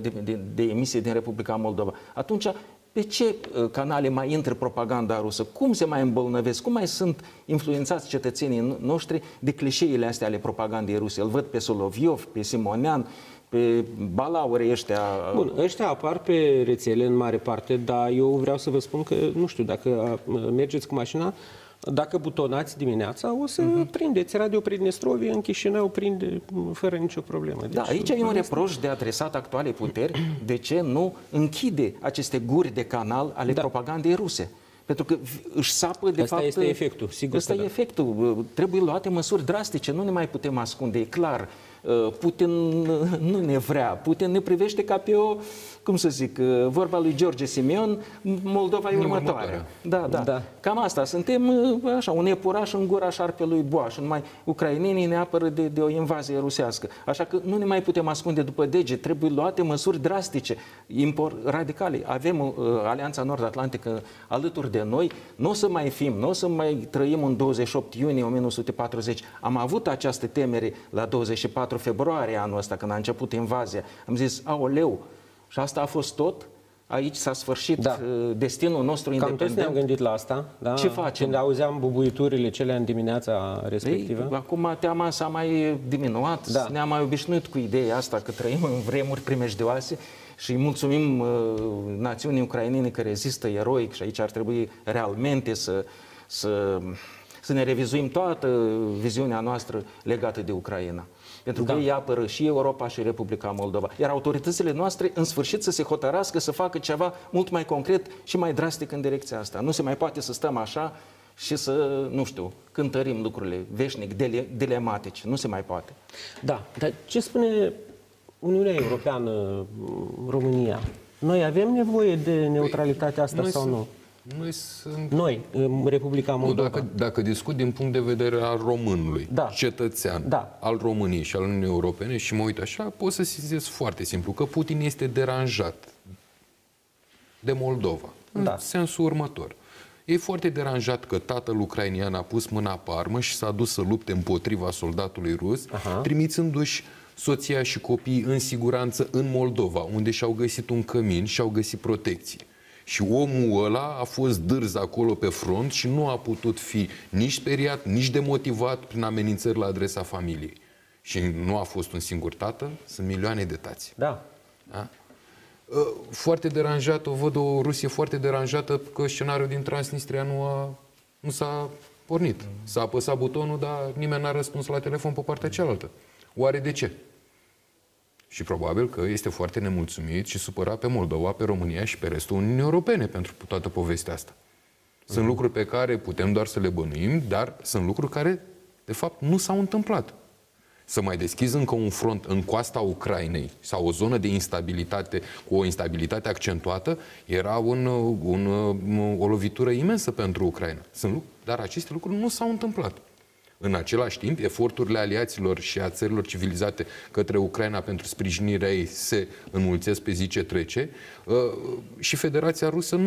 de emisie din Republica Moldova. Atunci, pe ce canale mai intră propaganda rusă? Cum se mai îmbolnăvesc? Cum mai sunt influențați cetățenii noștri de clișeile astea ale propagandei ruse? Îl văd pe Soloviov, pe Simonean, pe balauri ăștia. Bun, ăștia apar pe rețele în mare parte, dar eu vreau să vă spun că, nu știu, dacă mergeți cu mașina, dacă butonați dimineața, o să prindeți Radio Pridnestrovie, în Chișinău prinde fără nicio problemă. Deci, da, aici e un reproș de adresat actualei puteri. De ce nu închide aceste guri de canal ale propagandei ruse? Pentru că își sapă, de fapt... Asta este efectul, sigur. Asta e efectul. Trebuie luate măsuri drastice, nu ne mai putem ascunde, e clar. Putin nu ne vrea. Putin ne privește ca pe o, cum să zic, vorba lui George Simeon, Moldova e următoarea. Da. Cam asta. Suntem așa, un iepuraș în gura șarpelui Boaș. Numai ucrainenii ne apără de o invazie rusească. Așa că nu ne mai putem ascunde după deget. Trebuie luate măsuri drastice, radicale. Avem Alianța Nord-Atlantică alături de noi. Nu o să mai fim, nu o să mai trăim în 28 iunie 1940. Am avut această temere la 24 februarie anul ăsta, când a început invazia. Am zis, aoleu, și asta a fost tot? Aici s-a sfârșit destinul nostru independent. Cam toți ne-am gândit la asta. Da? Ce facem? Când auzeam bubuiturile cele în dimineața respectivă. Acum teama s-a mai diminuat, ne-am mai obișnuit cu ideea asta că trăim în vremuri primejdioase și îi mulțumim națiunii ucrainene că rezistă eroic și aici ar trebui realmente să ne revizuim toată viziunea noastră legată de Ucraina. Pentru că ei apără și Europa și Republica Moldova. Iar autoritățile noastre, în sfârșit, să se hotărască să facă ceva mult mai concret și mai drastic în direcția asta. Nu se mai poate să stăm așa și să, nu știu, cântărim lucrurile veșnic, dilematici. Nu se mai poate. Da, dar ce spune Uniunea Europeană, România? Noi avem nevoie de neutralitatea asta noi sau nu? Noi, Republica Moldova. Dacă discut din punct de vedere al românului, cetățean al României și al Uniunii Europene și mă uit așa, pot să sesizez foarte simplu că Putin este deranjat de Moldova. În sensul următor. E foarte deranjat că tatăl ucrainian a pus mâna pe armă și s-a dus să lupte împotriva soldatului rus, trimițându-și soția și copiii în siguranță în Moldova, unde și-au găsit un cămin și-au găsit protecție. Și omul ăla a fost dârz acolo pe front și nu a putut fi nici speriat, nici demotivat prin amenințări la adresa familiei. Și nu a fost un singur tată, sunt milioane de tați. Da. Foarte deranjat, o văd o Rusie foarte deranjată că scenariul din Transnistria nu s-a pornit. S-a apăsat butonul, dar nimeni n-a răspuns la telefon pe partea cealaltă. Oare de ce? Și probabil că este foarte nemulțumit și supărat pe Moldova, pe România și pe restul Uniunii Europene pentru toată povestea asta. Sunt lucruri pe care putem doar să le bănuim, dar sunt lucruri care, de fapt, nu s-au întâmplat. Să mai deschizi încă un front în coasta Ucrainei sau o zonă de instabilitate cu o instabilitate accentuată era o lovitură imensă pentru Ucraina. Dar aceste lucruri nu s-au întâmplat. În același timp, eforturile aliaților și a țărilor civilizate către Ucraina pentru sprijinirea ei se înmulțesc pe zi ce trece și Federația Rusă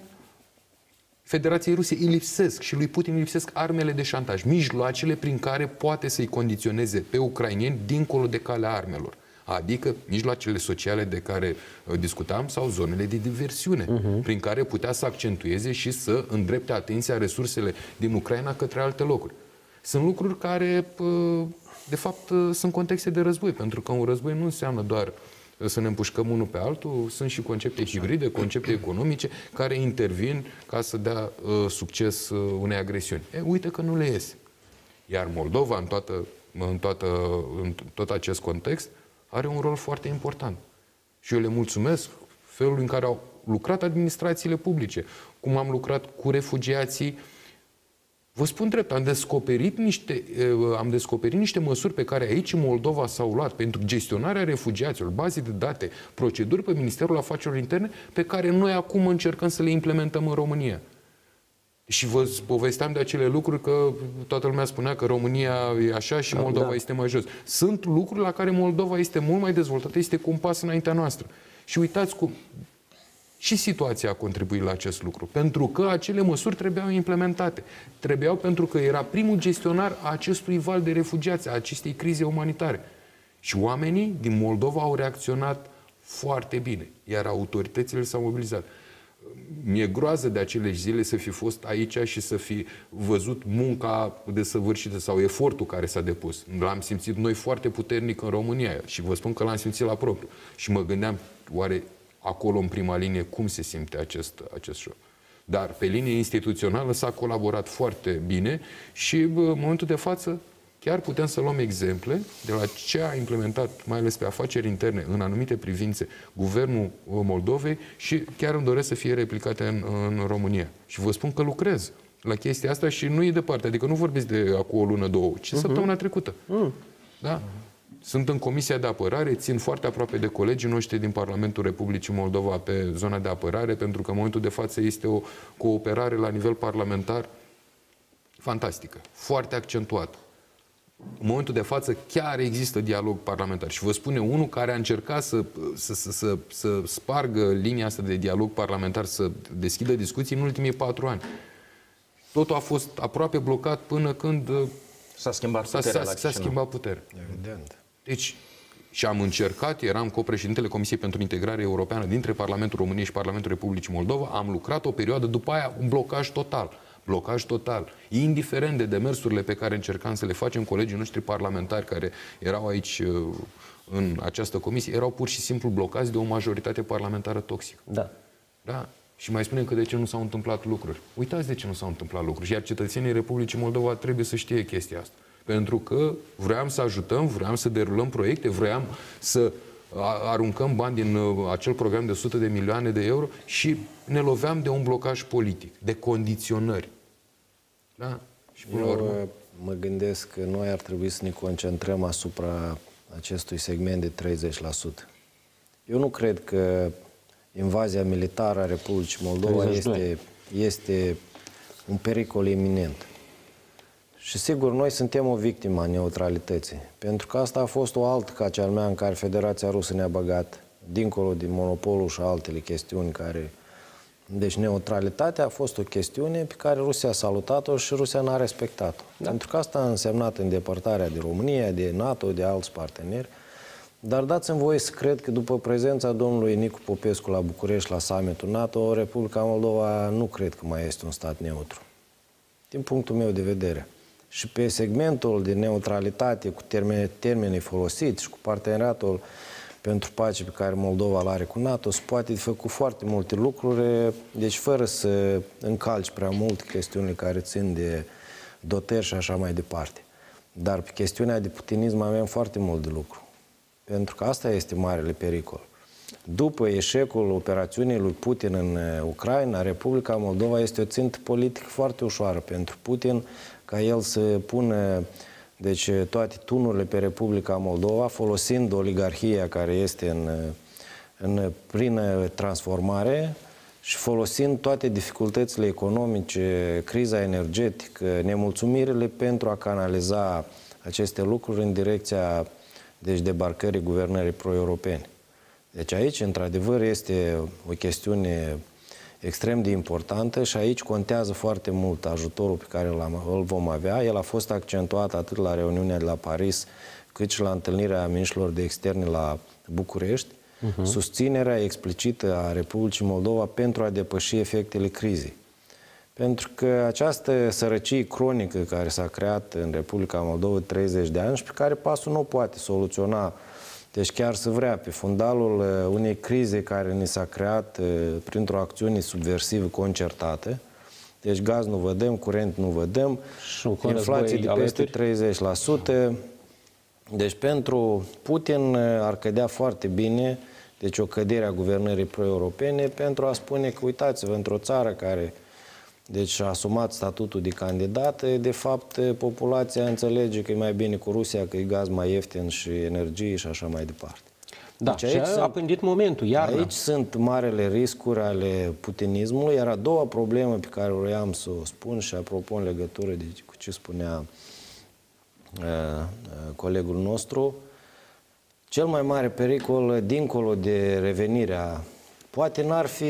Federației Ruse îi lipsesc și lui Putin îi lipsesc armele de șantaj, mijloacele prin care poate să-i condiționeze pe ucraineni dincolo de calea armelor. Adică mijloacele sociale de care discutam sau zonele de diversiune, prin care putea să accentueze și să îndrepte atenția, resursele din Ucraina către alte locuri. Sunt lucruri care, de fapt, sunt contexte de război, pentru că un război nu înseamnă doar să ne împușcăm unul pe altul, sunt și concepte hibride, concepte economice, care intervin ca să dea succes unei agresiuni. Uite că nu le iese. Iar Moldova, în tot acest context, are un rol foarte important. Și eu le mulțumesc felul în care au lucrat administrațiile publice, cum am lucrat cu refugiații. Vă spun drept, am descoperit niște măsuri pe care aici în Moldova s-au luat pentru gestionarea refugiaților, baze de date, proceduri pe Ministerul Afacerilor Interne, pe care noi acum încercăm să le implementăm în România. Și vă povesteam de acele lucruri că toată lumea spunea că România e așa și Moldova este mai jos. Sunt lucruri la care Moldova este mult mai dezvoltată, este cu un pas înaintea noastră. Și uitați cum și situația a contribuit la acest lucru. Pentru că acele măsuri trebuiau implementate. Trebuiau pentru că era primul gestionar a acestui val de refugiați, a acestei crize umanitare. Și oamenii din Moldova au reacționat foarte bine, iar autoritățile s-au mobilizat. Mi-e groază de acele zile să fi fost aici și să fi văzut munca desăvârșită sau efortul care s-a depus. L-am simțit noi foarte puternic în România și vă spun că l-am simțit la propriu. Și mă gândeam, oare acolo în prima linie cum se simte acest show. Dar pe linie instituțională s-a colaborat foarte bine și în momentul de față chiar putem să luăm exemple de la ce a implementat, mai ales pe afaceri interne, în anumite privințe, guvernul Moldovei și chiar îmi doresc să fie replicate în România. Și vă spun că lucrez la chestia asta și nu e departe. Adică nu vorbesc de acum o lună, două, ci săptămâna trecută. Da? Sunt în Comisia de Apărare, țin foarte aproape de colegii noștri din Parlamentul Republicii Moldova pe zona de apărare, pentru că în momentul de față este o cooperare la nivel parlamentar fantastică, foarte accentuată. În momentul de față chiar există dialog parlamentar. Și vă spune unul care a încercat să spargă linia asta de dialog parlamentar, să deschidă discuții în ultimii 4 ani. Totul a fost aproape blocat până când s-a schimbat puterea. Evident. Deci, și am încercat, eram copreședintele Comisiei pentru Integrare Europeană dintre Parlamentul României și Parlamentul Republicii Moldova, am lucrat o perioadă, după aia un blocaj total. Blocaj total. Indiferent de demersurile pe care încercam să le facem, colegii noștri parlamentari care erau aici în această comisie, erau pur și simplu blocați de o majoritate parlamentară toxică. Da. Și mai spunem că de ce nu s-au întâmplat lucruri. Uitați de ce nu s-au întâmplat lucruri. Iar cetățenii Republicii Moldova trebuie să știe chestia asta. Pentru că vroiam să ajutăm, vroiam să derulăm proiecte, vroiam să aruncăm bani din acel program de 100 de milioane de euro și ne loveam de un blocaj politic, de condiționări. Da? Și până la urmă... mă gândesc că noi ar trebui să ne concentrăm asupra acestui segment de 30%. Eu nu cred că invazia militară a Republicii Moldova este un pericol iminent. Și sigur, noi suntem o victimă a neutralității, pentru că asta a fost o altă cacealmea în care Federația Rusă ne-a băgat, dincolo de monopolul și altele chestiuni care... Deci neutralitatea a fost o chestiune pe care Rusia a salutat-o și Rusia n-a respectat-o. Da. Pentru că asta a însemnat îndepărtarea de România, de NATO, de alți parteneri. Dar dați-mi voie să cred că după prezența domnului Nicu Popescu la București, la summitul NATO, Republica Moldova nu cred că mai este un stat neutru. Din punctul meu de vedere. Și pe segmentul de neutralitate cu termenii folosiți și cu parteneriatul pentru pace pe care Moldova îl are cu NATO, se poate făcut foarte multe lucruri, deci fără să încalci prea mult chestiunile care țin de dotări și așa mai departe. Dar pe chestiunea de putinism avem foarte mult de lucru. Pentru că asta este marele pericol. După eșecul operațiunii lui Putin în Ucraina, Republica Moldova este o țintă politică foarte ușoară pentru Putin, ca el să pună deci toate tunurile pe Republica Moldova, folosind oligarhia care este în plină transformare și folosind toate dificultățile economice, criza energetică, nemulțumirile pentru a canaliza aceste lucruri în direcția deci debarcării guvernării pro-europene. Deci aici, într-adevăr, este o chestiune extrem de importantă și aici contează foarte mult ajutorul pe care îl vom avea. El a fost accentuat atât la reuniunea de la Paris, cât și la întâlnirea miniștrilor de externe la București, susținerea explicită a Republicii Moldova pentru a depăși efectele crizei. Pentru că această sărăcie cronică care s-a creat în Republica Moldova 30 de ani și pe care pasul nu poate soluționa, deci chiar să vrea, pe fundalul unei crize care ni s-a creat printr-o acțiune subversivă concertată, deci gaz nu vădăm, curent nu vădăm, inflație de peste 30%, deci pentru Putin ar cădea foarte bine, deci o cădere a guvernării pro-europene pentru a spune că uitați-vă, într-o țară care deci a asumat statutul de candidat, de fapt populația înțelege că e mai bine cu Rusia, că e gaz mai ieftin și energie și așa mai departe. Da, deci aici a apândit momentul, iarna. Aici sunt marele riscuri ale putinismului, iar a doua problemă pe care vreau să o spun și apropo în legătură cu ce spunea colegul nostru, cel mai mare pericol, dincolo de revenirea, poate n-ar fi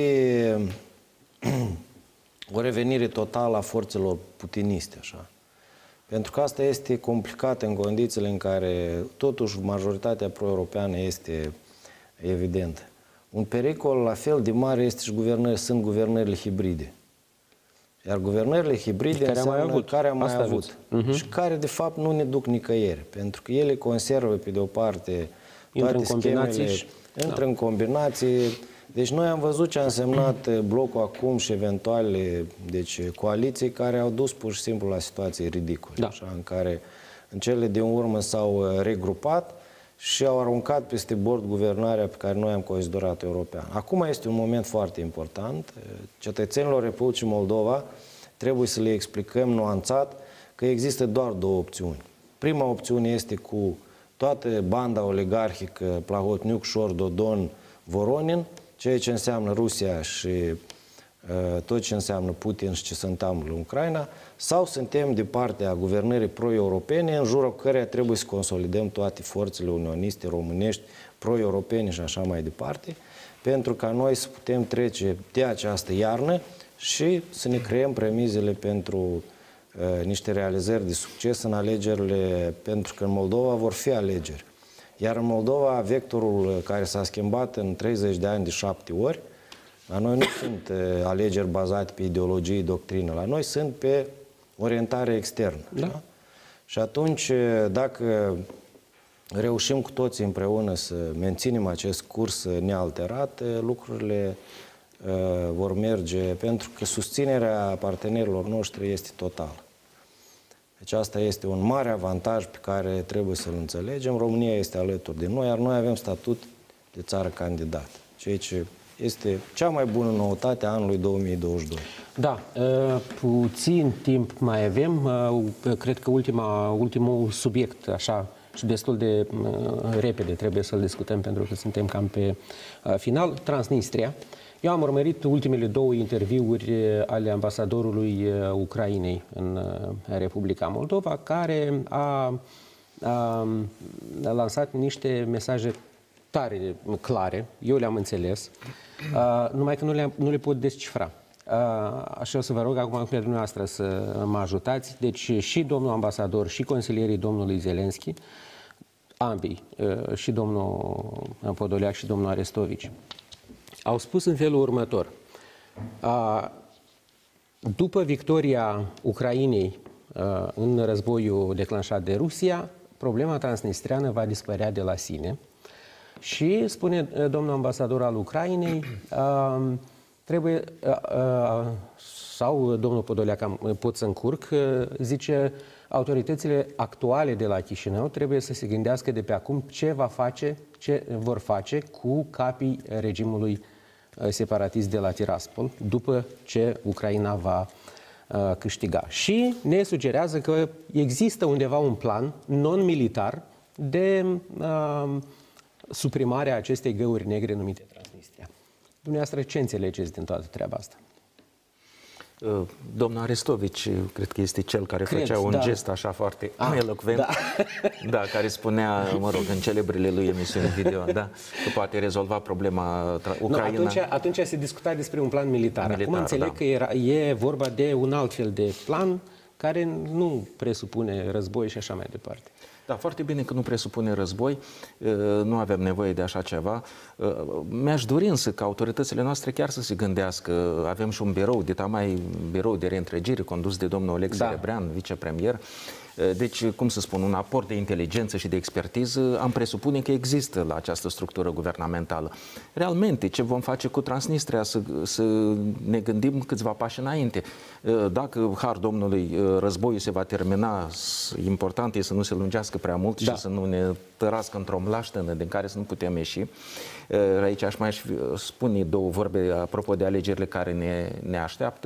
o revenire totală a forțelor putiniste, așa. Pentru că asta este complicat în condițiile în care, totuși, majoritatea pro-europeană este evidentă. Un pericol la fel de mare este și sunt guvernările hibride. Iar guvernările hibride înseamnă care am mai avut. Și care, de fapt, nu ne duc nicăieri. Pentru că ele conservă, pe de o parte, toate schemele, intră în combinații. Deci noi am văzut ce a însemnat blocul acum și eventuale coaliții care au dus pur și simplu la situații ridicole, așa, în care în cele din urmă s-au regrupat și au aruncat peste bord guvernarea pe care noi am considerat-o europeană. Acum este un moment foarte important. Cetățenilor Republicii Moldova trebuie să le explicăm nuanțat că există doar două opțiuni. Prima opțiune este cu toată banda oligarhică Plahotniuc, Șor, Dodon, Voronin, ceea ce înseamnă Rusia și tot ce înseamnă Putin și ce se întâmplă în Ucraina, sau suntem de partea guvernării pro-europene, în jurul căreia trebuie să consolidăm toate forțele unioniste, românești, pro-europene și așa mai departe, pentru ca noi să putem trece de această iarnă și să ne creăm premizele pentru niște realizări de succes în alegerile, pentru că în Moldova vor fi alegeri. Iar în Moldova, vectorul care s-a schimbat în 30 de ani de 7 ori, la noi nu sunt alegeri bazate pe ideologie, doctrină, la noi sunt pe orientare externă. Da? Și atunci, dacă reușim cu toții împreună să menținem acest curs nealterat, lucrurile vor merge, pentru că susținerea partenerilor noștri este totală. Deci asta este un mare avantaj pe care trebuie să-l înțelegem. România este alături de noi, iar noi avem statut de țară candidată, ceea ce este cea mai bună noutate a anului 2022. Da, puțin timp mai avem. Cred că ultimul subiect, așa, și destul de repede trebuie să-l discutăm pentru că suntem cam pe final. Transnistria. Eu am urmărit ultimele 2 interviuri ale ambasadorului Ucrainei în Republica Moldova, care a lansat niște mesaje tare clare, eu le-am înțeles, numai că nu le pot descifra. Așa o să vă rog acum pe dumneavoastră să mă ajutați. Deci și domnul ambasador și consilierii domnului Zelenski, ambii, și domnul Podoleac și domnul Arestovici, au spus în felul următor. După victoria Ucrainei în războiul declanșat de Rusia, problema transnistreană va dispărea de la sine. Și, spune domnul ambasador al Ucrainei, trebuie, sau domnul Podoleac, pot să încurc, zice, autoritățile actuale de la Chișinău trebuie să se gândească de pe acum ce vor face cu capii regimului separatist de la Tiraspol după ce Ucraina va câștiga. Și ne sugerează că există undeva un plan non-militar de suprimarea acestei găuri negre numite Transnistria. Dumneavoastră, ce înțelegeți din toată treaba asta? Domnul Arestovici, cred că este cel care făcea un gest așa foarte elocvent, care spunea, mă rog, în celebrile lui emisiuni video, că poate rezolva problema Ucraina. Atunci se discuta despre un plan militar. Acum înțeleg că e vorba de un alt fel de plan care nu presupune război și așa mai departe. Da, foarte bine că nu presupune război, nu avem nevoie de așa ceva. Mi-aș dori însă ca autoritățile noastre chiar să se gândească. Avem și un birou, birou de reîntregire condus de domnul Oleksiy Rebrean, vicepremier. Deci, cum să spun, un aport de inteligență și de expertiză am presupune că există la această structură guvernamentală. Realmente, ce vom face cu Transnistria? Să ne gândim câțiva pași înainte. Dacă, har Domnului, războiul se va termina, important e să nu se lungească prea mult și să nu ne tărască într-o mlaștănă din care să nu putem ieși. Aici aș mai spune 2 vorbe apropo de alegerile care ne așteaptă.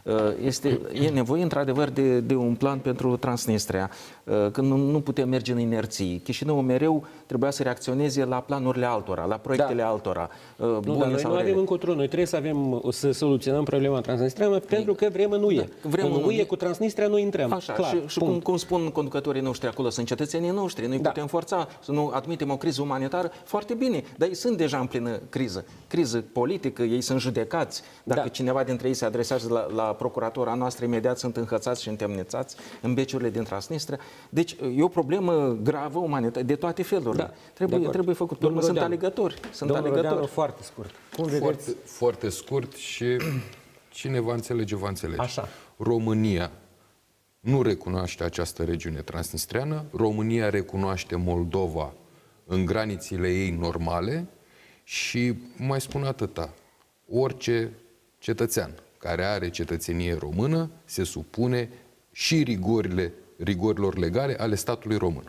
E nevoie, într-adevăr, de un plan pentru Transnistria, când nu putem merge în inerții. Chișinău mereu trebuia să reacționeze la planurile altora, la proiectele altora. Noi nu avem încotro, noi trebuie să soluționăm problema transnistreană pentru că vrem în UE. În UE cu Transnistria nu intrăm. Așa, și cum spun conducătorii noștri acolo, sunt cetățenii noștri, noi putem forța să nu admitem o criză umanitară, foarte bine, dar ei sunt deja în plină criză politică, ei sunt judecați. Dacă cineva dintre ei se adresează la procuratura noastră, imediat sunt înhățați și întemnițați în beciurile din Transnistria. Deci e o problemă gravă umanitară de toate felurile. Trebuie făcut. Sunt alegători. Foarte scurt. Foarte scurt și cine va înțelege, va înțelege. Așa. România nu recunoaște această regiune transnistreană. România recunoaște Moldova în granițele ei normale și mai spun atâta. Orice cetățean care are cetățenie română se supune și rigorilor legale ale statului român.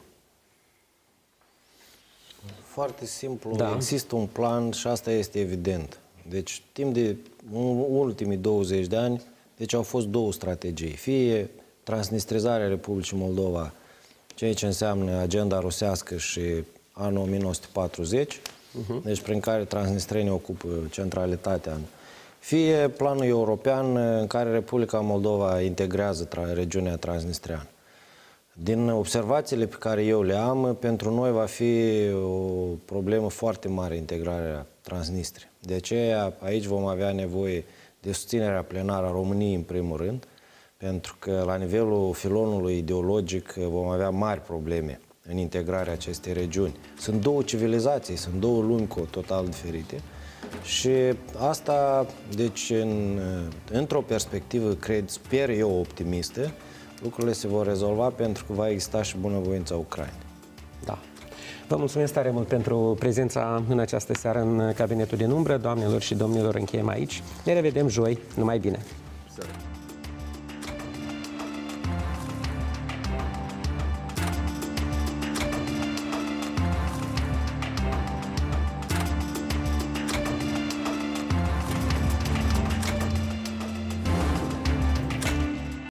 Foarte simplu, există un plan și asta este evident. Deci, timp de ultimii 20 de ani, deci au fost 2 strategii. Fie transnistrizarea Republicii Moldova, ceea ce înseamnă agenda rusească și anul 1940, deci prin care transnistrenii ocupă centralitatea, fie planul european în care Republica Moldova integrează regiunea transnistreană. Din observațiile pe care eu le am, pentru noi va fi o problemă foarte mare integrarea Transnistriei. De aceea aici vom avea nevoie de susținerea plenară a României în primul rând, pentru că la nivelul filonului ideologic vom avea mari probleme în integrarea acestei regiuni. Sunt 2 civilizații, sunt 2 lumi total diferite și asta, deci, într-o perspectivă, sper eu, optimistă, lucrurile se vor rezolva pentru că va exista și bunăvoința Ucrainei. Da. Vă mulțumesc tare mult pentru prezența în această seară în Cabinetul din Umbră. Doamnelor și domnilor, încheiem aici. Ne revedem joi. Numai bine!